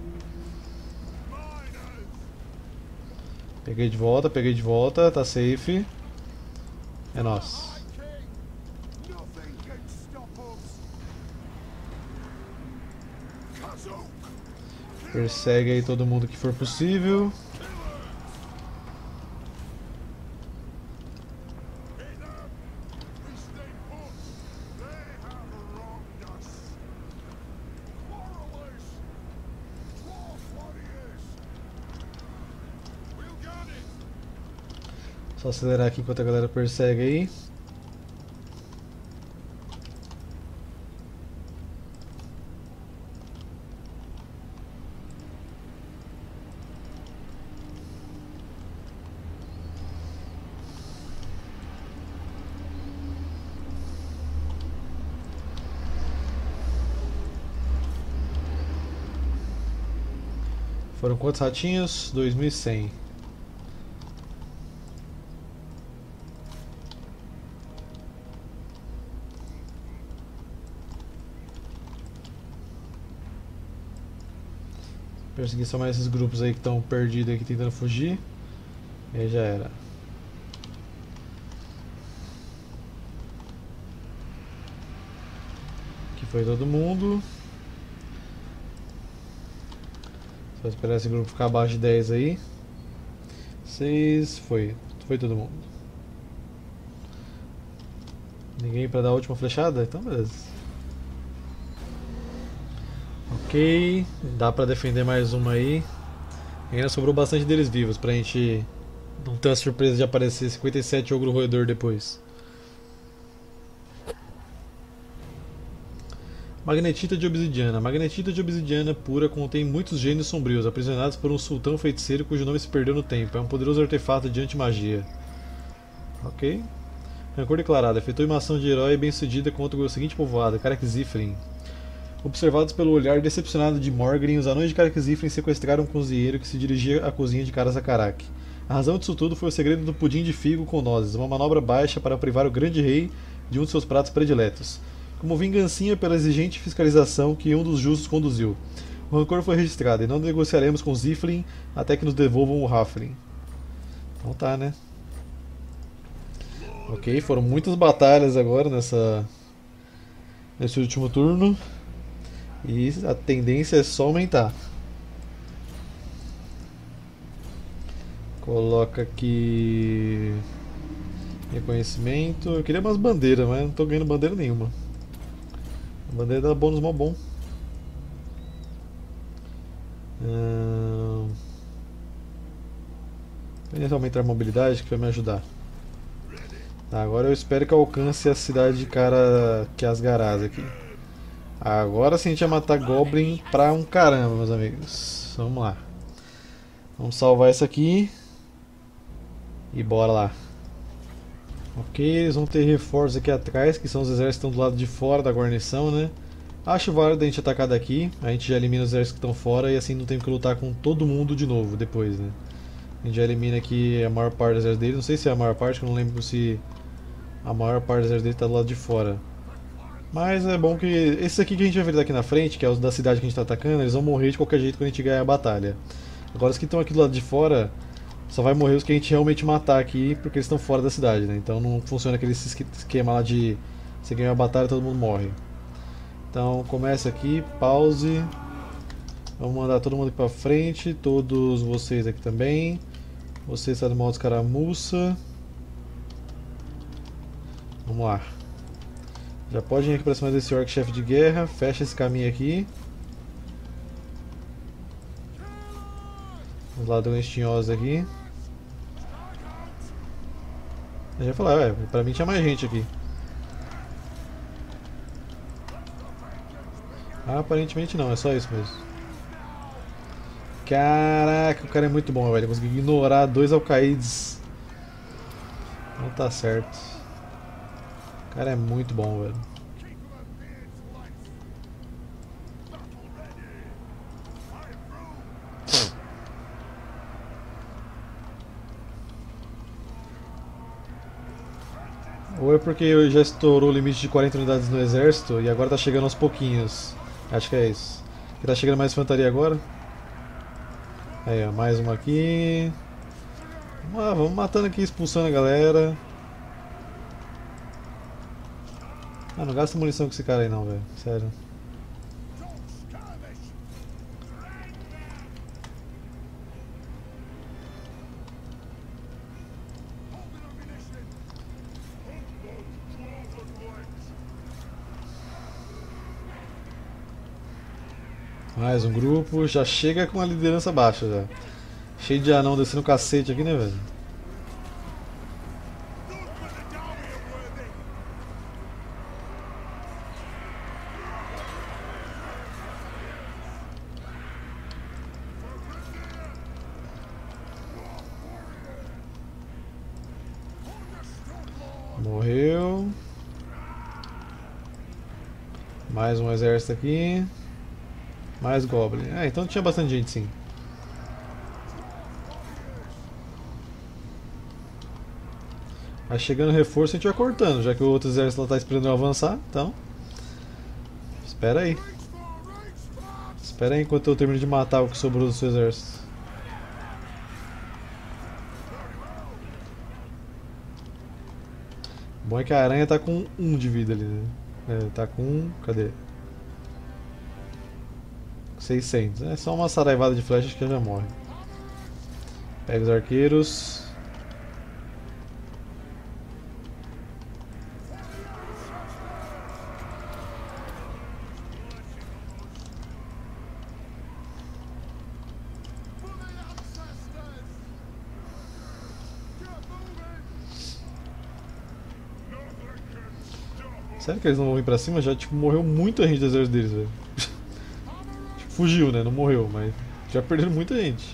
Peguei de volta, peguei de volta, tá safe. É nóis. Persegue aí todo mundo que for possível. Só acelerar aqui enquanto a galera persegue aí. Foram quantos ratinhos? dois mil e cem. Perseguir só mais esses grupos aí que estão perdidos aqui tentando fugir. E aí já era. Aqui foi todo mundo. Só esperar esse grupo ficar abaixo de dez aí. seis, foi. Foi todo mundo. Ninguém pra dar a última flechada? Então beleza. Ok, dá pra defender mais uma aí. Ainda sobrou bastante deles vivos pra gente não ter a surpresa de aparecer cinquenta e sete ogro roedor depois. Magnetita de obsidiana. Magnetita de obsidiana pura contém muitos gênios sombrios, aprisionados por um sultão feiticeiro cujo nome se perdeu no tempo. É um poderoso artefato de anti-magia. Ok. Rancor declarado. Efetuou uma ação de herói bem sucedida contra o seguinte povoado, Karak-Zifrin. Observados pelo olhar decepcionado de Morgrim, os anões de Karak-Zifrin sequestraram um cozinheiro que se dirigia à cozinha de Karak. A razão disso tudo foi o segredo do pudim de figo com nozes, uma manobra baixa para privar o grande rei de um de seus pratos prediletos. Como vingancinha pela exigente fiscalização que um dos justos conduziu. O rancor foi registrado e não negociaremos com Zifrin até que nos devolvam o Haflin. Então tá, né? Ok, foram muitas batalhas agora nessa nesse último turno. E a tendência é só aumentar. Coloca aqui reconhecimento. Eu queria umas bandeiras, mas não tô ganhando bandeira nenhuma. A bandeira dá bônus mó bom. Hum... Vou aumentar a mobilidade que vai me ajudar. Tá, agora eu espero que alcance a cidade de cara que é Asgaraz aqui. Agora sim a gente vai matar Goblin pra um caramba, meus amigos. Vamos lá. Vamos salvar isso aqui. E bora lá. Ok, eles vão ter reforços aqui atrás, que são os exércitos que estão do lado de fora da guarnição, né? Acho válido a gente atacar daqui, a gente já elimina os exércitos que estão fora e assim não tem que lutar com todo mundo de novo depois, né? A gente já elimina aqui a maior parte dos exércitos deles, não sei se é a maior parte, que eu não lembro se a maior parte dos exércitos deles está do lado de fora. Mas é bom que esses aqui que a gente vai ver daqui na frente, que é os da cidade que a gente está atacando, eles vão morrer de qualquer jeito quando a gente ganhar a batalha. Agora os que estão aqui do lado de fora, só vai morrer os que a gente realmente matar aqui, porque eles estão fora da cidade, né? Então não funciona aquele esquema lá de você ganhar a batalha e todo mundo morre. Então começa aqui, pause. Vamos mandar todo mundo aqui pra frente, todos vocês aqui também. Você está no modo escaramuça. Vamos lá. Já pode ir aqui pra cima desse orc chefe de guerra. Fecha esse caminho aqui. Os ladrões tinhosos aqui. Eu já ia falar, ué, pra mim tinha mais gente aqui. Ah, aparentemente não, é só isso mesmo. Caraca, o cara é muito bom, velho. Consegui ignorar dois alcaídes. Não tá certo. O cara é muito bom, velho. Ou é porque já estourou o limite de quarenta unidades no exército e agora tá chegando aos pouquinhos. Acho que é isso. E tá chegando mais infantaria agora. Aí, ó, mais uma aqui. Vamos lá, vamos matando aqui, expulsando a galera. Ah, não gasta munição com esse cara aí não, velho. Sério. Mais um grupo, já chega com a liderança baixa já. Cheio de anão descendo o cacete aqui, né, velho? Morreu. Mais um exército aqui. Mais Goblin. Ah, então tinha bastante gente sim. Aí chegando reforço a gente vai cortando, já que o outro exército lá tá esperando eu avançar, então. Espera aí. Espera aí enquanto eu termino de matar o que sobrou do seu exército. Bom é que a aranha tá com um de vida ali, né? É, tá com um. Cadê? seiscentos. É só uma saraivada de flechas que já morre. Pega os arqueiros. Sério que eles não vão vir pra cima? Já tipo, morreu muita gente do exército deles, velho. Tipo, fugiu, né? Não morreu, mas já perderam muita gente.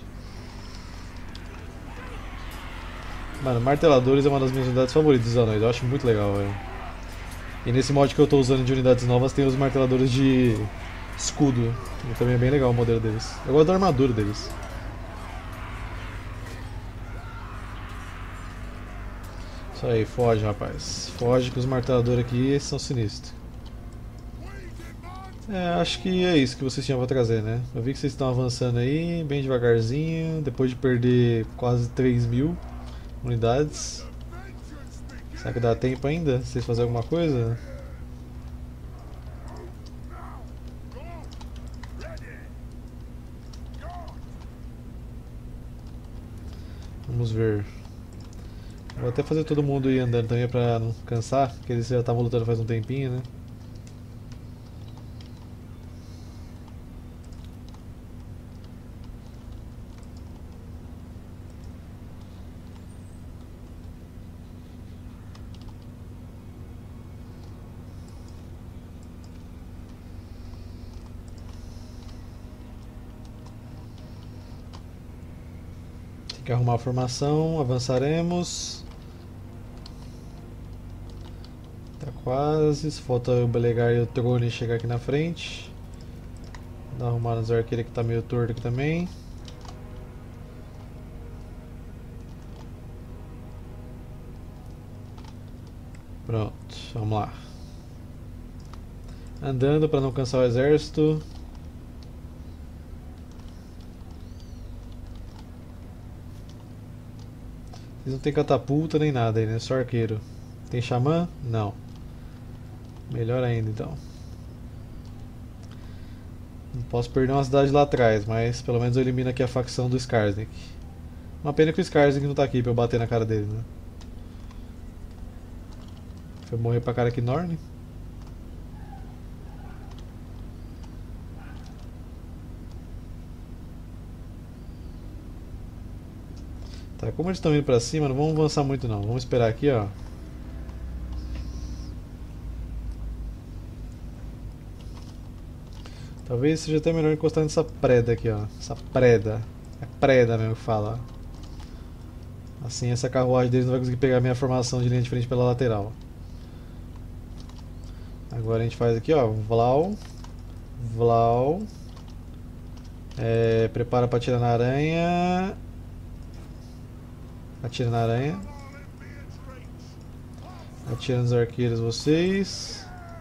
Mano, marteladores é uma das minhas unidades favoritas dos anões, eu acho muito legal, velho. E nesse mod que eu tô usando de unidades novas tem os marteladores de escudo. E também é bem legal o modelo deles. Eu gosto da armadura deles. Isso aí, foge, rapaz. Foge que os marteladores aqui são sinistros. É, acho que é isso que vocês tinham pra trazer, né? Eu vi que vocês estão avançando aí, bem devagarzinho, depois de perder quase três mil unidades. Será que dá tempo ainda? Vocês fazerem alguma coisa? Vamos ver. Vou até fazer todo mundo ir andando também pra não cansar, porque eles já estavam lutando faz um tempinho, né? que arrumar a formação, avançaremos. Tá quase, só falta o Belegar e o Trone chegar aqui na frente. Dá uma arrumada nos arqueiros que tá meio torto aqui também. Pronto, vamos lá. Andando para não cansar o exército. Eles não tem catapulta nem nada aí, né? Só arqueiro. Tem xamã? Não. Melhor ainda então. Não posso perder uma cidade lá atrás, mas pelo menos eu elimino aqui a facção do Skarsnik. Uma pena que o Skarsnik não tá aqui pra eu bater na cara dele, né? Foi morrer pra cara aqui Norne. Tá, como eles estão indo pra cima, não vamos avançar muito não. Vamos esperar aqui, ó. Talvez seja até melhor encostar nessa preda aqui, ó. Essa preda. É preda mesmo que fala. Assim essa carruagem deles não vai conseguir pegar a minha formação de linha de frente pela lateral. Agora a gente faz aqui, ó. Vlau. Vlau. É, prepara pra atirar na aranha. Atira na aranha. Atira nos arqueiros vocês.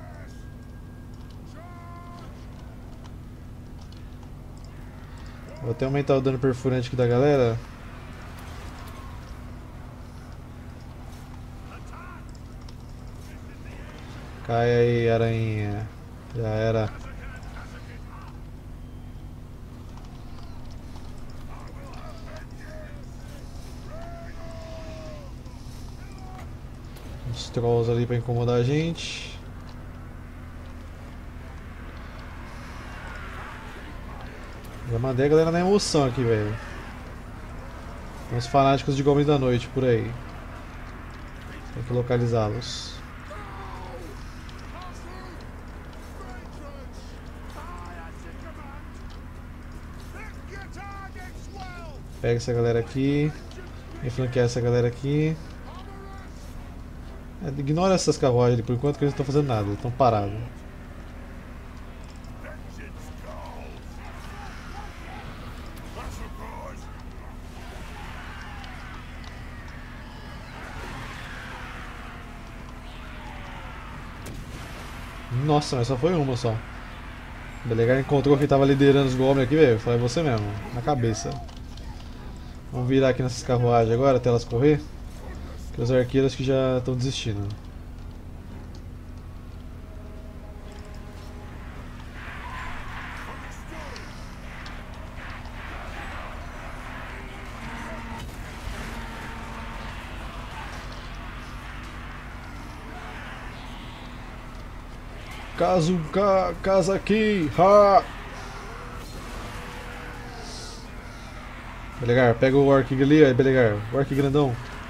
Vou até aumentar o dano perfurante aqui da galera. Cai aí, aranha. Já era. Os trolls ali pra incomodar a gente. Já mandei a galera na emoção aqui, velho. Tem uns fanáticos de Goblins da Noite por aí. Tem que localizá-los. Pega essa galera aqui. Vem flanquear essa galera aqui. É, ignora essas carruagens ali por enquanto que eles não estão fazendo nada, eles estão parados. Nossa, mas só foi uma só. O Belegar encontrou quem tava liderando os goblins aqui, velho. Falei, você mesmo, na cabeça. Vamos virar aqui nessas carruagens agora até elas correr. Que os arqueiros que já estão desistindo. Caso ca, casa aqui, ha! Belegar, pega o orc ali, aí Belegar, o orc grandão.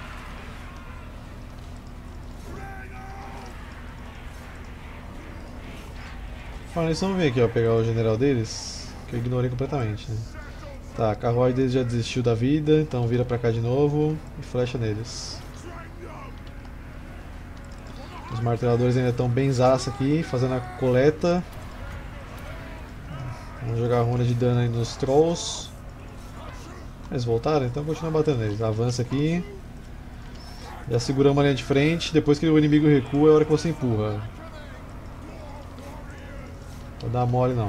Ah, eles vão vir aqui, ó, pegar o general deles, que eu ignorei completamente, né? Tá, a carruagem deles já desistiu da vida, então vira pra cá de novo e flecha neles. Os marteladores ainda estão bem zaço aqui, fazendo a coleta. Vamos jogar runa de dano aí nos trolls. Eles voltaram? Então continua batendo neles. Avança aqui. Já seguramos a linha de frente. Depois que o inimigo recua é a hora que você empurra. Não vou dar mole não.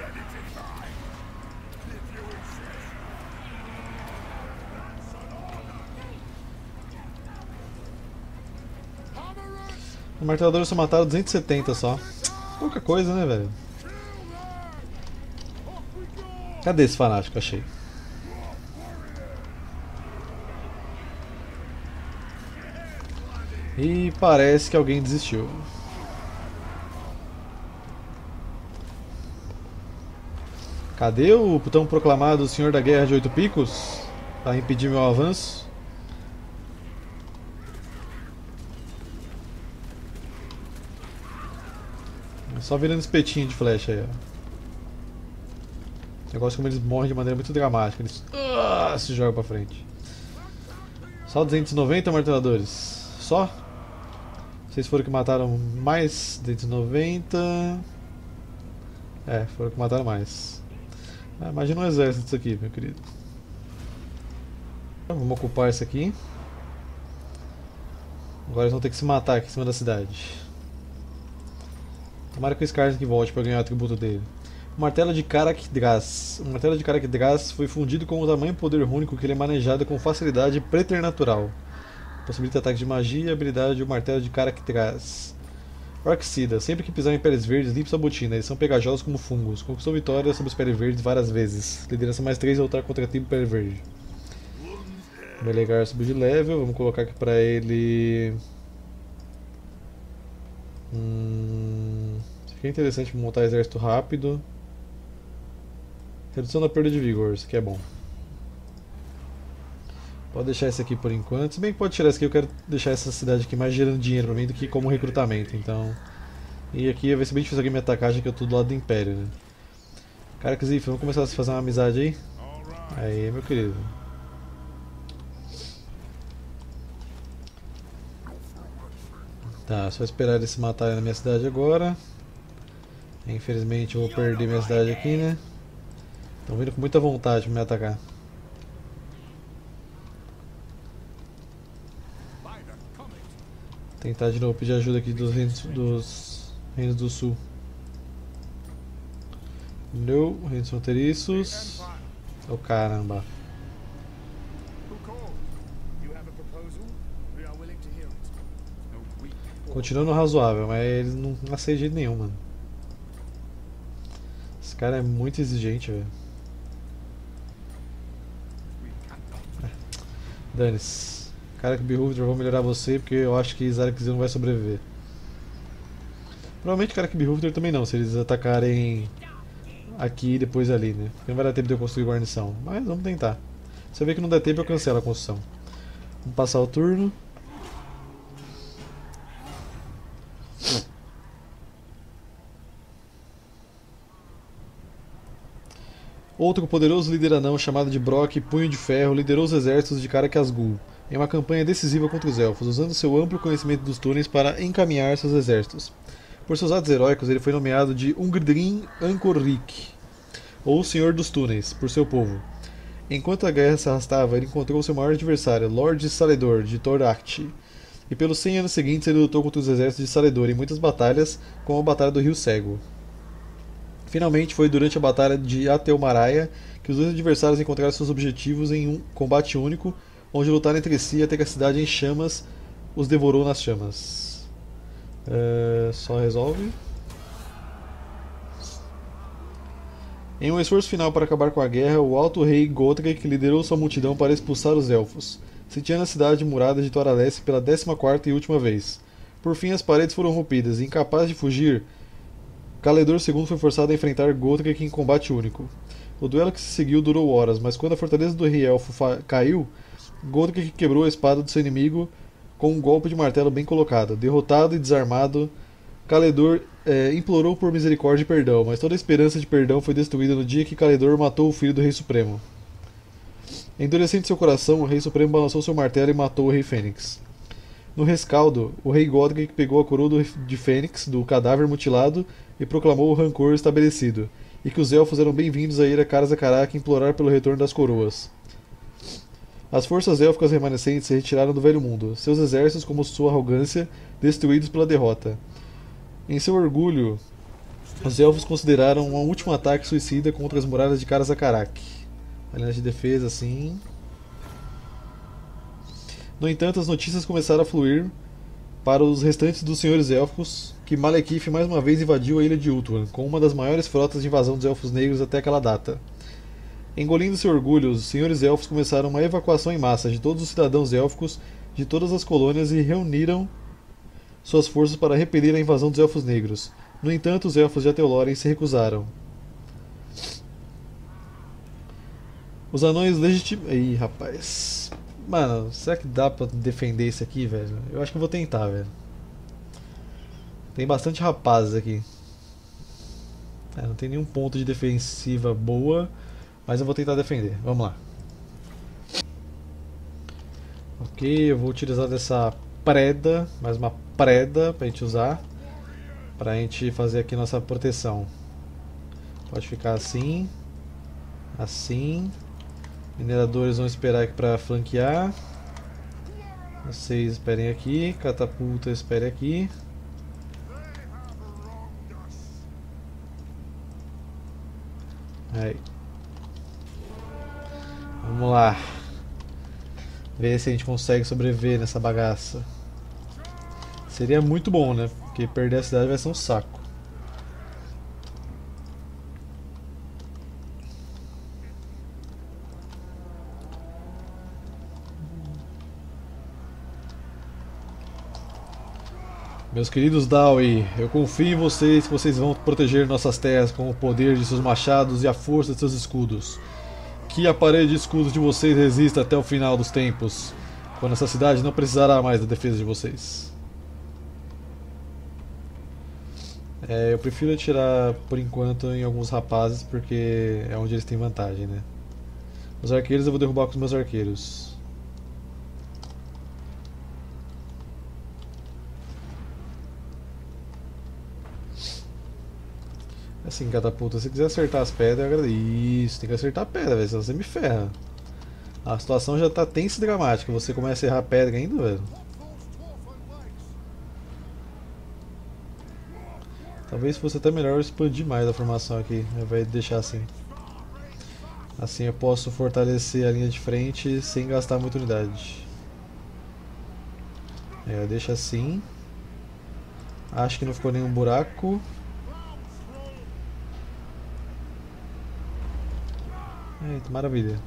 Os marteladores só mataram duzentos e setenta só. Pouca coisa, né, velho? Cadê esse fanático? Achei. E parece que alguém desistiu. Cadê o tão proclamado Senhor da Guerra de Oito Picos? Para impedir meu avanço. Só virando espetinho de flecha aí, ó. Negócio como eles morrem de maneira muito dramática. Eles uh, se jogam pra frente. Só duzentos e noventa marteladores. Só? Vocês foram que mataram mais? duzentos e noventa. É, foram que mataram mais. Ah, imagina um exército disso aqui, meu querido. Vamos ocupar isso aqui. Agora eles vão ter que se matar aqui em cima da cidade. Tomara que o Skarsgård que volte para ganhar o atributo dele. O martelo de Karak-Dras. O martelo de Karak-Dras foi fundido com o tamanho poder único que ele é manejado com facilidade preternatural. Possibilita ataque de magia e habilidade do martelo de Karak-Dras. Orcsida. Sempre que pisar em peles verdes, limpe sua botina. Eles são pegajosos como fungos. Conquistou vitória sobre os peles verdes várias vezes. Liderança mais três e lutar contra a tribo pele verde. Belegar subiu de level. Vamos colocar aqui pra ele... Hum... Isso aqui é interessante para montar exército rápido. Redução da perda de vigor, isso aqui é bom. Pode deixar esse aqui por enquanto. Se bem que pode tirar esse aqui, eu quero deixar essa cidade aqui mais gerando dinheiro pra mim do que como recrutamento. Então... E aqui vai ser bem difícil alguém me atacar, já que eu tô do lado do Império, né? Cara, Zif, vamos começar a fazer uma amizade aí? Aí, meu querido. Tá, só esperar eles se matarem na minha cidade agora. Infelizmente eu vou perder minha cidade aqui, né? Estão vindo com muita vontade pra me atacar. Tentar de novo pedir ajuda aqui dos reinos, dos reinos do sul. Não, reinos fronteiriços. Oh caramba. Continuando razoável, mas eles não aceitam de jeito nenhum, mano. Esse cara é muito exigente, velho. Dane-se. Cara que Beholder, eu vou melhorar você porque eu acho que Zarak não vai sobreviver. Provavelmente cara que Beholder também não, se eles atacarem aqui e depois ali, né? Porque não vai dar tempo de eu construir guarnição. Mas vamos tentar. Se eu ver que não der tempo, eu cancelo a construção. Vamos passar o turno. Outro poderoso líder anão chamado de Brock Punho de Ferro liderou os exércitos de Karak Azgul em uma campanha decisiva contra os elfos, usando seu amplo conhecimento dos túneis para encaminhar seus exércitos. Por seus atos heróicos, ele foi nomeado de Ungrdrin Ankorrik, ou Senhor dos Túneis, por seu povo. Enquanto a guerra se arrastava, ele encontrou seu maior adversário, Lord Saledor, de Torakti, e pelos cem anos seguintes ele lutou contra os exércitos de Saledor em muitas batalhas, como a Batalha do Rio Cego. Finalmente, foi durante a Batalha de Atelmaraia que os dois adversários encontraram seus objetivos em um combate único, onde lutaram entre si até que a cidade em chamas os devorou nas chamas. Uh, só resolve. Em um esforço final para acabar com a guerra, o alto rei Godric liderou sua multidão para expulsar os elfos, sitiando a cidade murada de Toralesse pela décima quarta e última vez. Por fim, as paredes foram rompidas e, incapaz de fugir, Caledor segundo foi forçado a enfrentar Godric em combate único. O duelo que se seguiu durou horas, mas quando a fortaleza do rei elfo caiu, Godric quebrou a espada do seu inimigo com um golpe de martelo bem colocado. Derrotado e desarmado, Caledor é, implorou por misericórdia e perdão, mas toda a esperança de perdão foi destruída no dia que Caledor matou o filho do Rei Supremo. Endurecendo seu coração, o Rei Supremo balançou seu martelo e matou o Rei Fênix. No rescaldo, o Rei Godric pegou a coroa de Fênix do cadáver mutilado e proclamou o rancor estabelecido, e que os elfos eram bem-vindos a ir a Karak e implorar pelo retorno das coroas. As forças élficas remanescentes se retiraram do Velho Mundo, seus exércitos, como sua arrogância, destruídos pela derrota. Em seu orgulho, os elfos consideraram um último ataque suicida contra as muralhas de Karak. Aliança de defesa, sim. No entanto, as notícias começaram a fluir para os restantes dos senhores élficos que Malekith mais uma vez invadiu a ilha de Ulthuan, com uma das maiores frotas de invasão dos elfos negros até aquela data. Engolindo seu orgulho, os senhores elfos começaram uma evacuação em massa de todos os cidadãos élficos de todas as colônias e reuniram suas forças para repelir a invasão dos elfos negros. No entanto, os elfos de Ateloren se recusaram. Os anões legitim... Ih, rapaz. Mano, será que dá pra defender isso aqui, velho? Eu acho que eu vou tentar, velho. Tem bastante rapazes aqui. É, não tem nenhum ponto de defensiva boa, mas eu vou tentar defender. Vamos lá. Ok, eu vou utilizar dessa preda, mais uma preda pra gente usar, pra gente fazer aqui nossa proteção. Pode ficar assim, assim. Mineradores vão esperar aqui pra flanquear. Vocês esperem aqui, catapulta espere aqui. Aí. Vamos lá. Ver se a gente consegue sobreviver nessa bagaça. Seria muito bom, né? Porque perder a cidade vai ser um saco. Meus queridos Dawi, eu confio em vocês que vocês vão proteger nossas terras com o poder de seus machados e a força de seus escudos. Que a parede de escudos de vocês resista até o final dos tempos, quando essa cidade não precisará mais da defesa de vocês. É, eu prefiro atirar por enquanto em alguns rapazes porque é onde eles têm vantagem, né? Os arqueiros eu vou derrubar com os meus arqueiros. Assim, catapulta, se você quiser acertar as pedras, eu agradeço. Isso, tem que acertar a pedra, velho, senão você me ferra. A situação já tá tensa e dramática, você começa a errar a pedra ainda, velho. Talvez fosse até melhor expandir mais a formação aqui, vai deixar assim. Assim eu posso fortalecer a linha de frente sem gastar muita unidade. É, deixa assim. Acho que não ficou nenhum buraco. Eita, maravilha.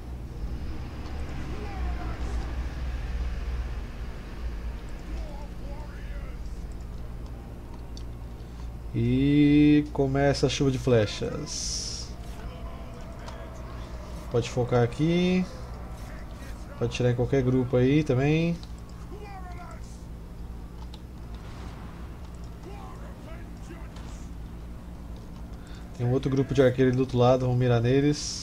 E começa a chuva de flechas. Pode focar aqui. Pode tirar em qualquer grupo aí também. Tem um outro grupo de arqueiros do outro lado, vamos mirar neles.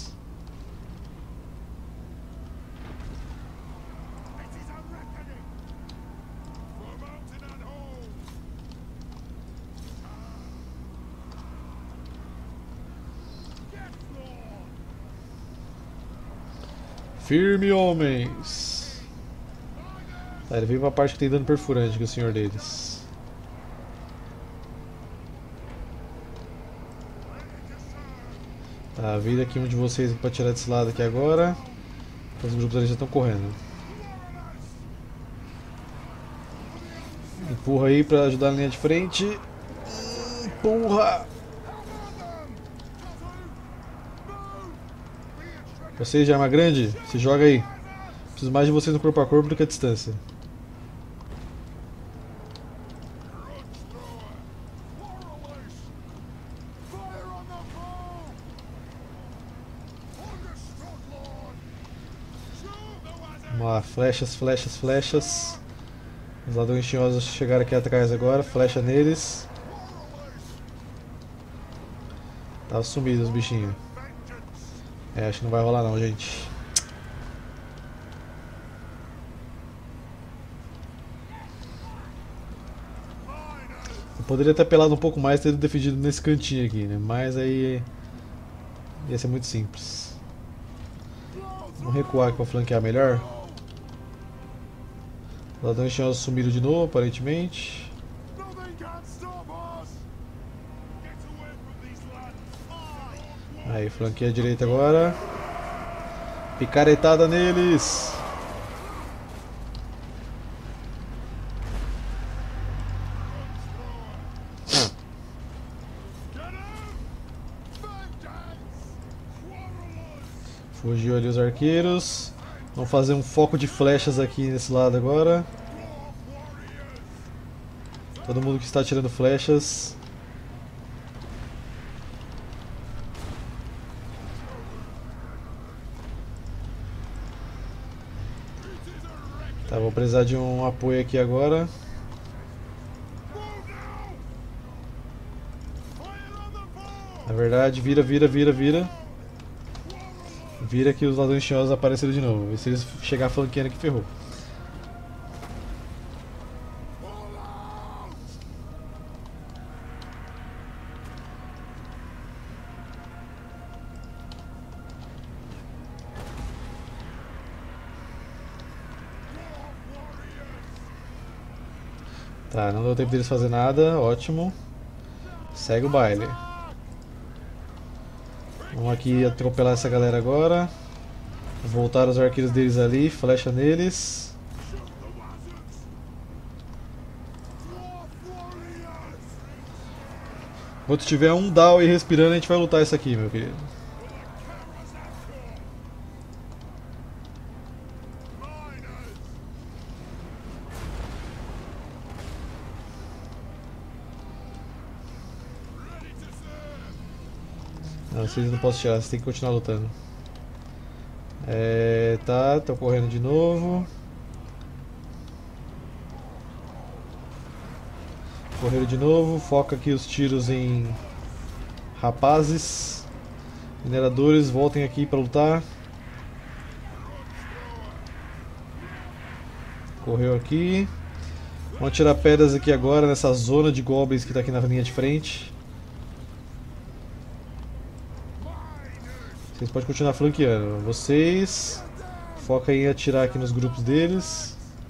Firme, homens! Tá, ele veio pra parte que tem dano perfurante, que é o senhor deles. Tá, vira aqui um de vocês pra tirar desse lado aqui agora. Os grupos ali já estão correndo. Empurra aí pra ajudar na linha de frente. Empurra! Vocês de arma grande, se joga aí. Preciso mais de vocês no corpo a corpo do que a distância. Vamos lá, flechas, flechas, flechas. Os ladrões tinhosos chegaram aqui atrás agora, flecha neles. Tava sumido os bichinhos. É, acho que não vai rolar não, gente. Eu poderia ter pelado um pouco mais e ter defendido nesse cantinho aqui, né? Mas aí ia ser muito simples. Vamos recuar aqui pra flanquear melhor. Os ladrões tinhosos sumiram de novo, aparentemente. Aí, flanqueia a direita agora. Picaretada neles. Fugiu ali os arqueiros. Vamos fazer um foco de flechas aqui nesse lado agora. Todo mundo que está tirando flechas. Tá, vou precisar de um apoio aqui agora. Na verdade, vira, vira, vira, vira. Vira que os ladrões tinhosos apareceram de novo. Vê se eles chegar flanqueando aqui, ferrou. Tá, não deu tempo deles fazer nada, ótimo. Segue o baile. Vamos aqui atropelar essa galera agora. Voltar os arqueiros deles ali, flecha neles. Quando tiver um down e respirando, a gente vai lutar isso aqui, meu querido. Não, vocês não posso tirar, vocês tem que continuar lutando. É, tá, tô correndo de novo. Correram de novo, foca aqui os tiros em rapazes. Mineradores, voltem aqui para lutar. Correu aqui. Vamos tirar pedras aqui agora nessa zona de goblins que está aqui na linha de frente. Vocês podem continuar flanqueando. Vocês foca em atirar aqui nos grupos deles.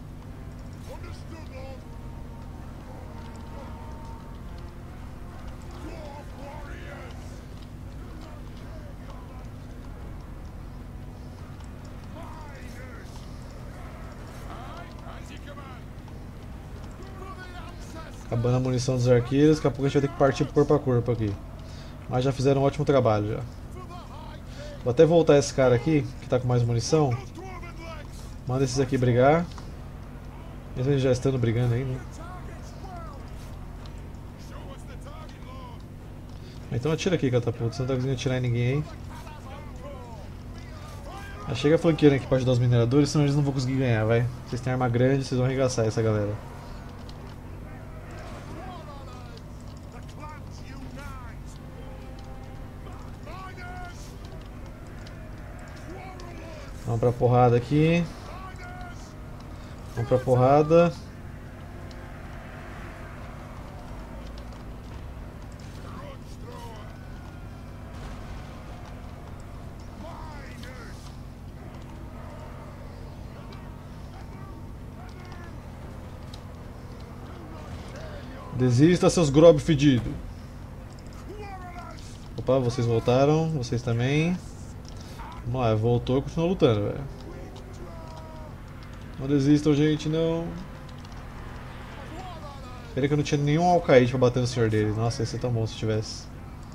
Acabando a munição dos arqueiros, daqui a pouco a gente vai ter que partir corpo a corpo aqui. Mas já fizeram um ótimo trabalho já. Vou até voltar esse cara aqui, que está com mais munição. Manda esses aqui brigar. Eles já estão brigando ainda. Então atira aqui, catapulta, você não tá conseguindo atirar em ninguém aí. Chega flanqueando aqui para ajudar os mineradores, senão eles não vão conseguir ganhar, vai. Vocês têm arma grande, vocês vão arregaçar essa galera. Vamos pra porrada aqui. Vamos pra porrada. Desista, seus grob fedido. Opa, vocês voltaram, vocês também. Vamos lá, voltou e continua lutando, velho. Não desistam, gente, não. Pena que eu não tinha nenhum alcaide pra bater no senhor dele. Nossa, ia ser tão bom se tivesse.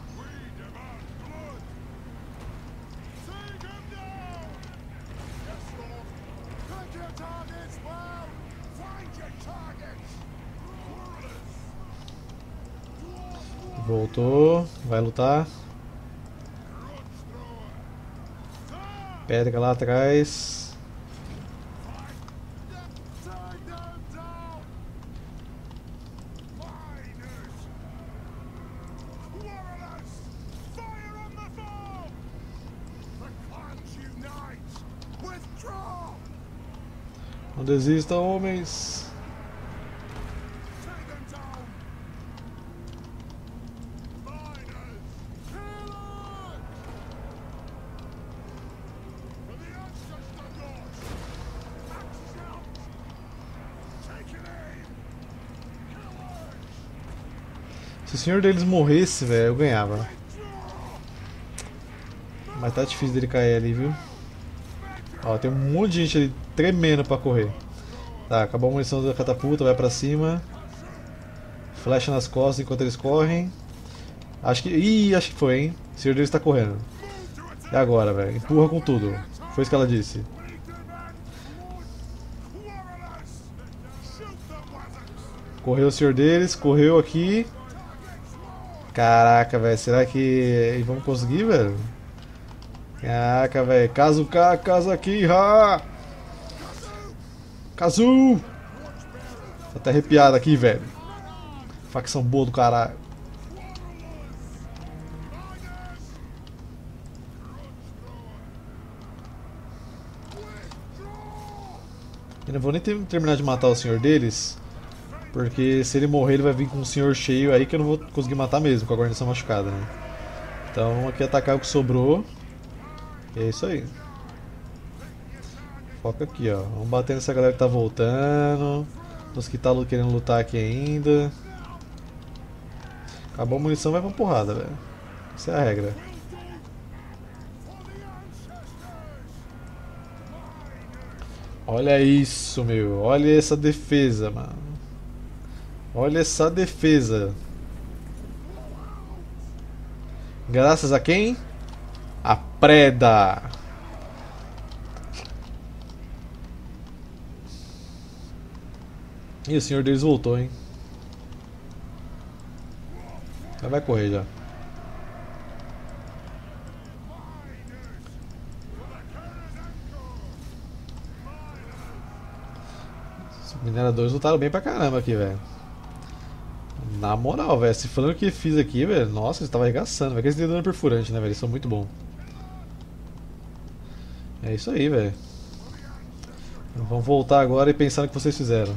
Voltou, vai lutar. Pedra lá atrás. Não desista, homens. Se o senhor deles morresse, velho, eu ganhava. Mas tá difícil dele cair ali, viu? Ó, tem um monte de gente ali tremendo pra correr. Tá, acabou a munição da catapulta, vai pra cima. Flecha nas costas enquanto eles correm. Acho que... Ih, acho que foi, hein? O senhor deles tá correndo. E agora, velho? Empurra com tudo. Foi isso que ela disse. Correu o senhor deles, correu aqui. Caraca, velho, será que eles vão conseguir, velho? Caraca, velho, caso cá, casa aqui, ha! Kazu! Tô até arrepiado aqui, velho. Facção boa do caralho. Eu não vou nem ter, terminar de matar o senhor deles. Porque se ele morrer, ele vai vir com um senhor cheio aí que eu não vou conseguir matar mesmo, com a guarnição machucada, né? Então vamos aqui atacar o que sobrou. E é isso aí. Foca aqui, ó. Vamos bater nessa galera que tá voltando. Dos que tá querendo lutar aqui ainda. Acabou a munição, vai pra porrada, velho. Essa é a regra. Olha isso, meu. Olha essa defesa, mano. Olha essa defesa. Graças a quem? A Preda. E o senhor deles voltou, hein? Já vai correr já. Os mineradores lutaram bem pra caramba aqui, velho. Na moral, velho. Esse flanco que fiz aqui, velho. Nossa, eles estavam arregaçando. Vai que eles têm dano perfurante, né, velho? Eles são muito bons. É isso aí, velho. Vamos voltar agora e pensar no que vocês fizeram.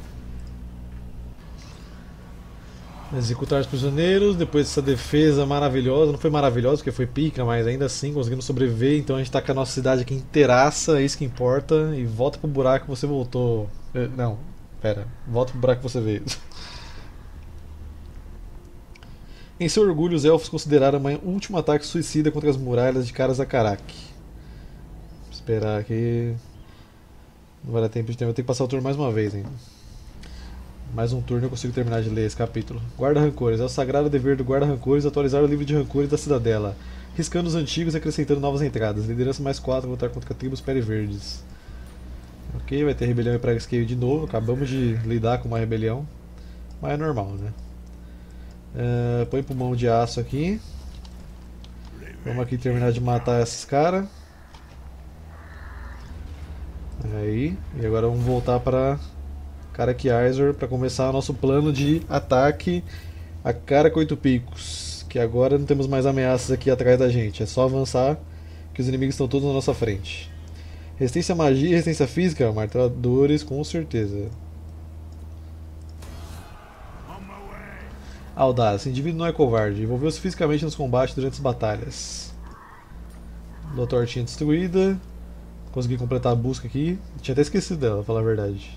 Executar os prisioneiros, depois dessa defesa maravilhosa, não foi maravilhosa porque foi pica, mas ainda assim conseguimos sobreviver, então a gente tá com a nossa cidade aqui inteiraça, é isso que importa, e volta pro buraco que você voltou. Não, pera, volta pro buraco que você veio. Em seu orgulho, os elfos consideraram um último ataque suicida contra as muralhas de Karazakarak. Vou esperar aqui. Não vai dar tempo de tempo, vou ter que passar o turno mais uma vez ainda. Mais um turno eu consigo terminar de ler esse capítulo. Guarda-rancores. É o sagrado dever do guarda-rancores atualizar o livro de rancores da cidadela, riscando os antigos e acrescentando novas entradas. Liderança mais quatro, lutar contra tribos pele-verdes. Ok, vai ter rebelião e praga esqueio de novo. Acabamos de lidar com uma rebelião. Mas é normal, né? Uh, põe pulmão de aço aqui. Vamos aqui terminar de matar esses caras. Aí. E agora vamos voltar para Karak-Azor para começar o nosso plano de ataque a Karak Oito Picos, que agora não temos mais ameaças aqui atrás da gente, é só avançar que os inimigos estão todos na nossa frente. Resistência à magia e resistência física, marteladores com certeza. Audaz, esse indivíduo não é covarde, envolveu-se fisicamente nos combates durante as batalhas. Doutor Hortinha destruída, consegui completar a busca aqui, tinha até esquecido dela, pra falar a verdade.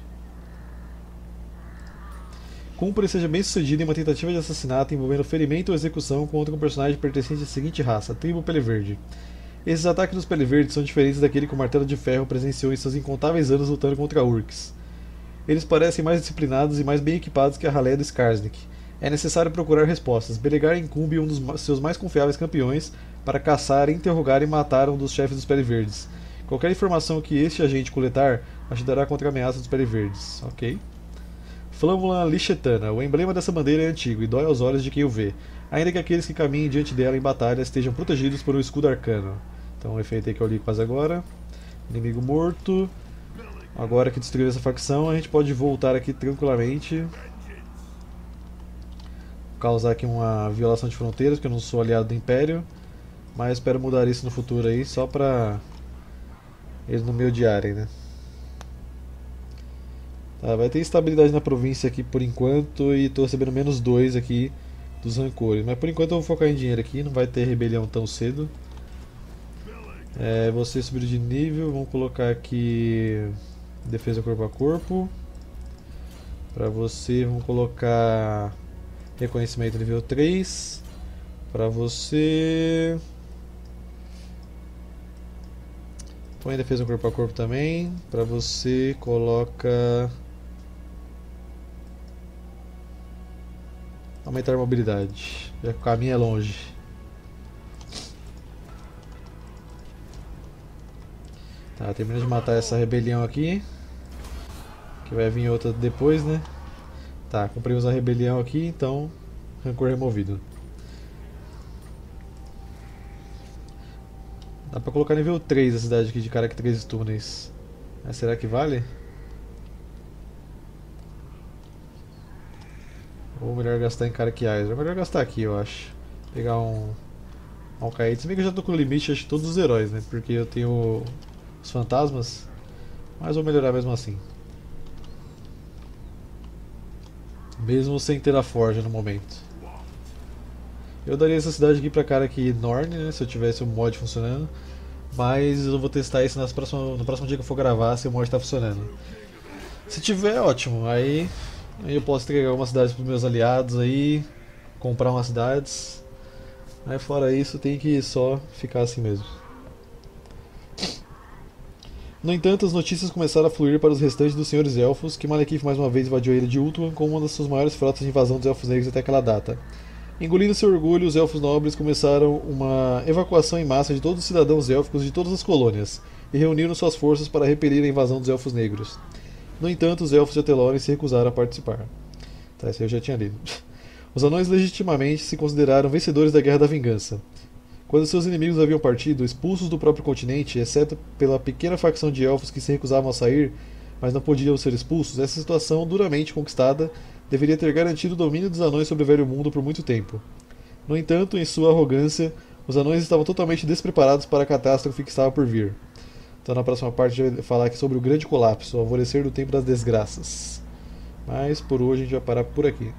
Cumpra e seja bem sucedido em uma tentativa de assassinato envolvendo ferimento ou execução contra um personagem pertencente à seguinte raça, tribo Pele Verde. Esses ataques dos Pele Verdes são diferentes daquele que o Martelo de Ferro presenciou em seus incontáveis anos lutando contra Urks. Eles parecem mais disciplinados e mais bem equipados que a ralé do Skarsnik. É necessário procurar respostas. Belegar incumbe um dos seus mais confiáveis campeões para caçar, interrogar e matar um dos chefes dos Pele Verdes. Qualquer informação que este agente coletar ajudará contra a ameaça dos Pele Verdes. Ok. Flâmula Lichetana. O emblema dessa bandeira é antigo e dói aos olhos de quem o vê, ainda que aqueles que caminhem diante dela em batalha estejam protegidos por um escudo arcano. Então o efeito aí que eu li quase agora. Inimigo morto. Agora que destruiu essa facção, a gente pode voltar aqui tranquilamente. Causar aqui uma violação de fronteiras, porque eu não sou aliado do Império. Mas espero mudar isso no futuro aí, só pra eles não me odiarem, né? Tá, vai ter estabilidade na província aqui por enquanto e estou recebendo menos dois aqui dos rancores. Mas por enquanto eu vou focar em dinheiro aqui, não vai ter rebelião tão cedo. É, você subir de nível, vamos colocar aqui defesa corpo a corpo. Para você vamos colocar reconhecimento nível três. Para você... põe defesa corpo a corpo também. Para você coloca... aumentar a mobilidade, já que o caminho é longe. Tá, terminando de matar essa rebelião aqui. Que vai vir outra depois, né? Tá, cumprimos a rebelião aqui, então rancor removido. Dá pra colocar nível três a cidade aqui de Karak três túneis. Mas será que vale? Ou melhor gastar em Karak-Azor? É melhor gastar aqui, eu acho. Pegar um Alcaide. Se bem que eu já tô com o limite de todos os heróis, né? Porque eu tenho os fantasmas. Mas vou melhorar mesmo assim. Mesmo sem ter a forja no momento. Eu daria essa cidade aqui pra Karak-Norn, né? Se eu tivesse o mod funcionando. Mas eu vou testar isso nas próximas, no próximo dia que eu for gravar, se o mod tá funcionando. Se tiver, ótimo. Aí, aí eu posso entregar umas cidades pros meus aliados aí, comprar umas cidades. Aí fora isso, tem que só ficar assim mesmo. No entanto, as notícias começaram a fluir para os restantes dos Senhores Elfos que Malekith mais uma vez invadiu a ilha de Ultuan como uma das suas maiores frotas de invasão dos Elfos Negros até aquela data. Engolindo seu orgulho, os Elfos Nobres começaram uma evacuação em massa de todos os cidadãos élficos de todas as colônias e reuniram suas forças para repelir a invasão dos Elfos Negros. No entanto, os Elfos de Atelore se recusaram a participar. Tá, isso eu já tinha lido. Os anões legitimamente se consideraram vencedores da Guerra da Vingança. Quando seus inimigos haviam partido, expulsos do próprio continente, exceto pela pequena facção de elfos que se recusavam a sair, mas não podiam ser expulsos, essa situação, duramente conquistada, deveria ter garantido o domínio dos anões sobre o Velho Mundo por muito tempo. No entanto, em sua arrogância, os anões estavam totalmente despreparados para a catástrofe que estava por vir. Então na próxima parte a gente vai falar aqui sobre o Grande Colapso, o alvorecer do Tempo das Desgraças. Mas por hoje a gente vai parar por aqui.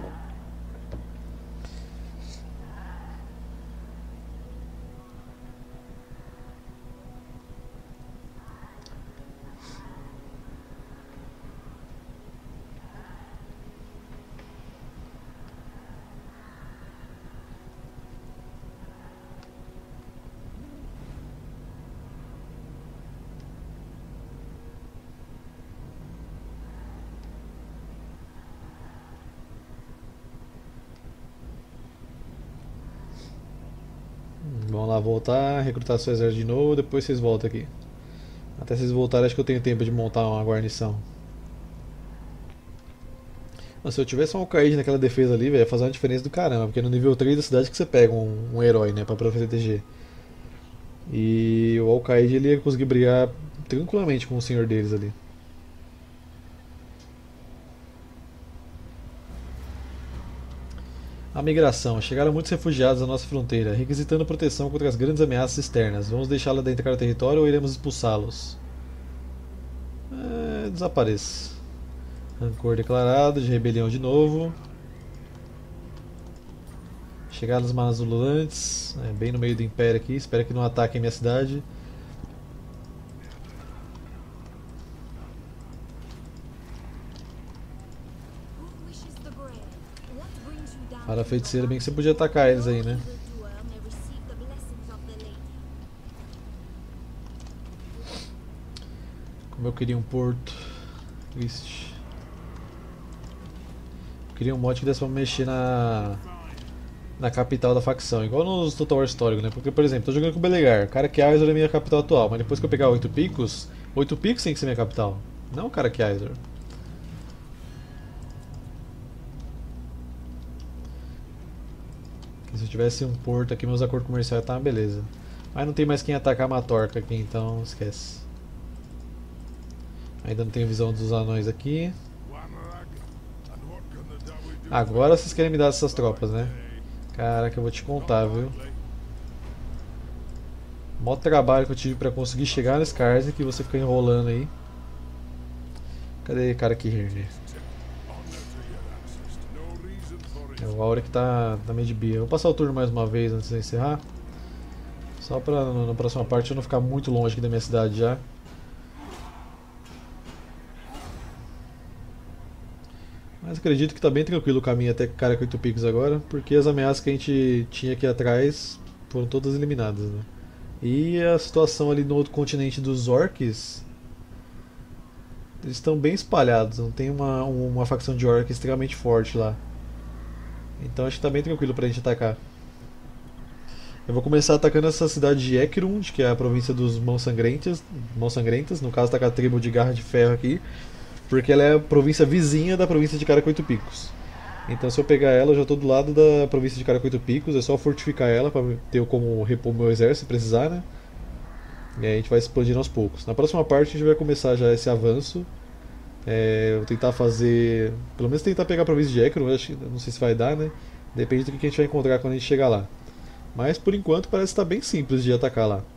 Vamos lá voltar, recrutar seu exército de novo, depois vocês voltam aqui. Até vocês voltarem, acho que eu tenho tempo de montar uma guarnição. Mas se eu tivesse um Alcaide naquela defesa ali, velho, ia fazer uma diferença do caramba, porque no nível três da cidade que você pega um, um herói, né, pra proteger. E o Alcaide ele ia conseguir brigar tranquilamente com o senhor deles ali. A migração. Chegaram muitos refugiados à nossa fronteira, requisitando proteção contra as grandes ameaças externas. Vamos deixá-la adentrar o território ou iremos expulsá-los? É, desapareça. Rancor declarado, de rebelião de novo. Chegaram os manas ululantes, é, bem no meio do império aqui. Espero que não ataquem minha cidade. Para a feiticeira, bem que você podia atacar eles aí, né? Como eu queria um porto. Triste. Eu queria um mod que desse pra mexer na. Na capital da facção, igual nos Total War histórico, né? Porque, por exemplo, tô jogando com o Belegar, Caraquiazor é minha capital atual, mas depois que eu pegar oito picos, oito picos tem que ser minha capital, não Caraquiazor. Se eu tivesse um porto aqui, meus acordos comerciais estavam beleza. Mas não tem mais quem atacar a Matorca aqui, então esquece. Ainda não tenho visão dos anões aqui. Agora vocês querem me dar essas tropas, né? Caraca, eu vou te contar, viu? Mó trabalho que eu tive pra conseguir chegar no Skarsgård que você fica enrolando aí. Cadê cara aqui, Hirne? É o Aura que tá, tá meio de bia. Vou passar o turno mais uma vez antes de encerrar. Só pra na próxima parte eu não ficar muito longe aqui da minha cidade já. Mas acredito que está bem tranquilo o caminho até Cara com oito picos agora, porque as ameaças que a gente tinha aqui atrás foram todas eliminadas, né? E a situação ali no outro continente dos orcs, eles estão bem espalhados, não tem uma, uma facção de orcs extremamente forte lá. Então acho que está bem tranquilo pra gente atacar. Eu vou começar atacando essa cidade de Ekrund, que é a província dos Mãos Sangrentas, Mãos Sangrentas, no caso tá com a tribo de Garra de Ferro aqui. Porque ela é a província vizinha da província de Cara com oito picos. Então se eu pegar ela, eu já estou do lado da província de Cara com oito picos. É só fortificar ela para ter como repor meu exército se precisar, né? E aí a gente vai expandindo aos poucos. Na próxima parte a gente vai começar já esse avanço. É, eu vou tentar fazer... Pelo menos tentar pegar a província de Ekron. Não sei se vai dar, né? Depende do que a gente vai encontrar quando a gente chegar lá. Mas por enquanto parece estar bem simples de atacar lá.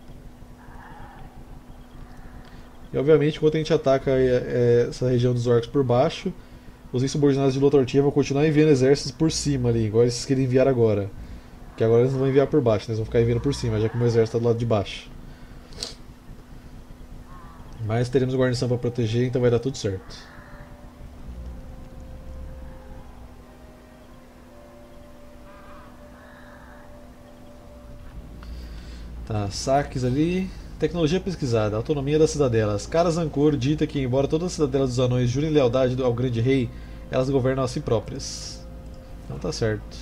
E obviamente, enquanto a gente ataca é, essa região dos orcs por baixo, os insubordinados de Lothortia vão continuar enviando exércitos por cima ali, igual eles querem enviar agora. Que agora eles não vão enviar por baixo, né? Eles vão ficar enviando por cima, já que o meu exército está do lado de baixo. Mas teremos guarnição para proteger, então vai dar tudo certo. Tá, saques ali. Tecnologia pesquisada, autonomia das cidadelas. Karaz Ankor dita que, embora todas as cidadelas dos anões jurem lealdade ao grande rei, elas governam a si próprias. Então tá certo.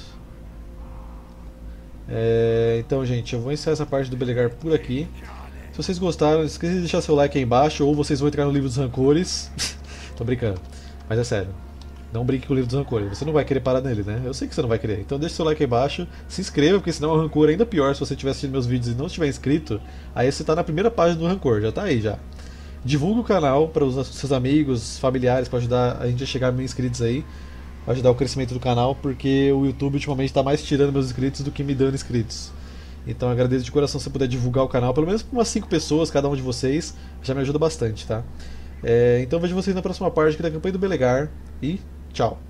É, então, gente, eu vou encerrar essa parte do Belegar por aqui. Se vocês gostaram, não esqueça de deixar seu like aí embaixo, ou vocês vão entrar no livro dos rancores. Tô brincando, mas é sério. Não brinque com o livro dos rancores, você não vai querer parar nele, né? Eu sei que você não vai querer. Então deixa seu like aí embaixo, se inscreva, porque senão o rancor é ainda pior se você estiver assistindo meus vídeos e não estiver inscrito. Aí você tá na primeira página do rancor, já tá aí já. Divulgue o canal para os seus amigos, familiares, para ajudar a gente a chegar a mil inscritos aí. Para ajudar o crescimento do canal, porque o YouTube ultimamente está mais tirando meus inscritos do que me dando inscritos. Então agradeço de coração se você puder divulgar o canal, pelo menos para umas cinco pessoas, cada um de vocês, já me ajuda bastante, tá? É, então vejo vocês na próxima parte aqui da campanha do Belegar e tchau!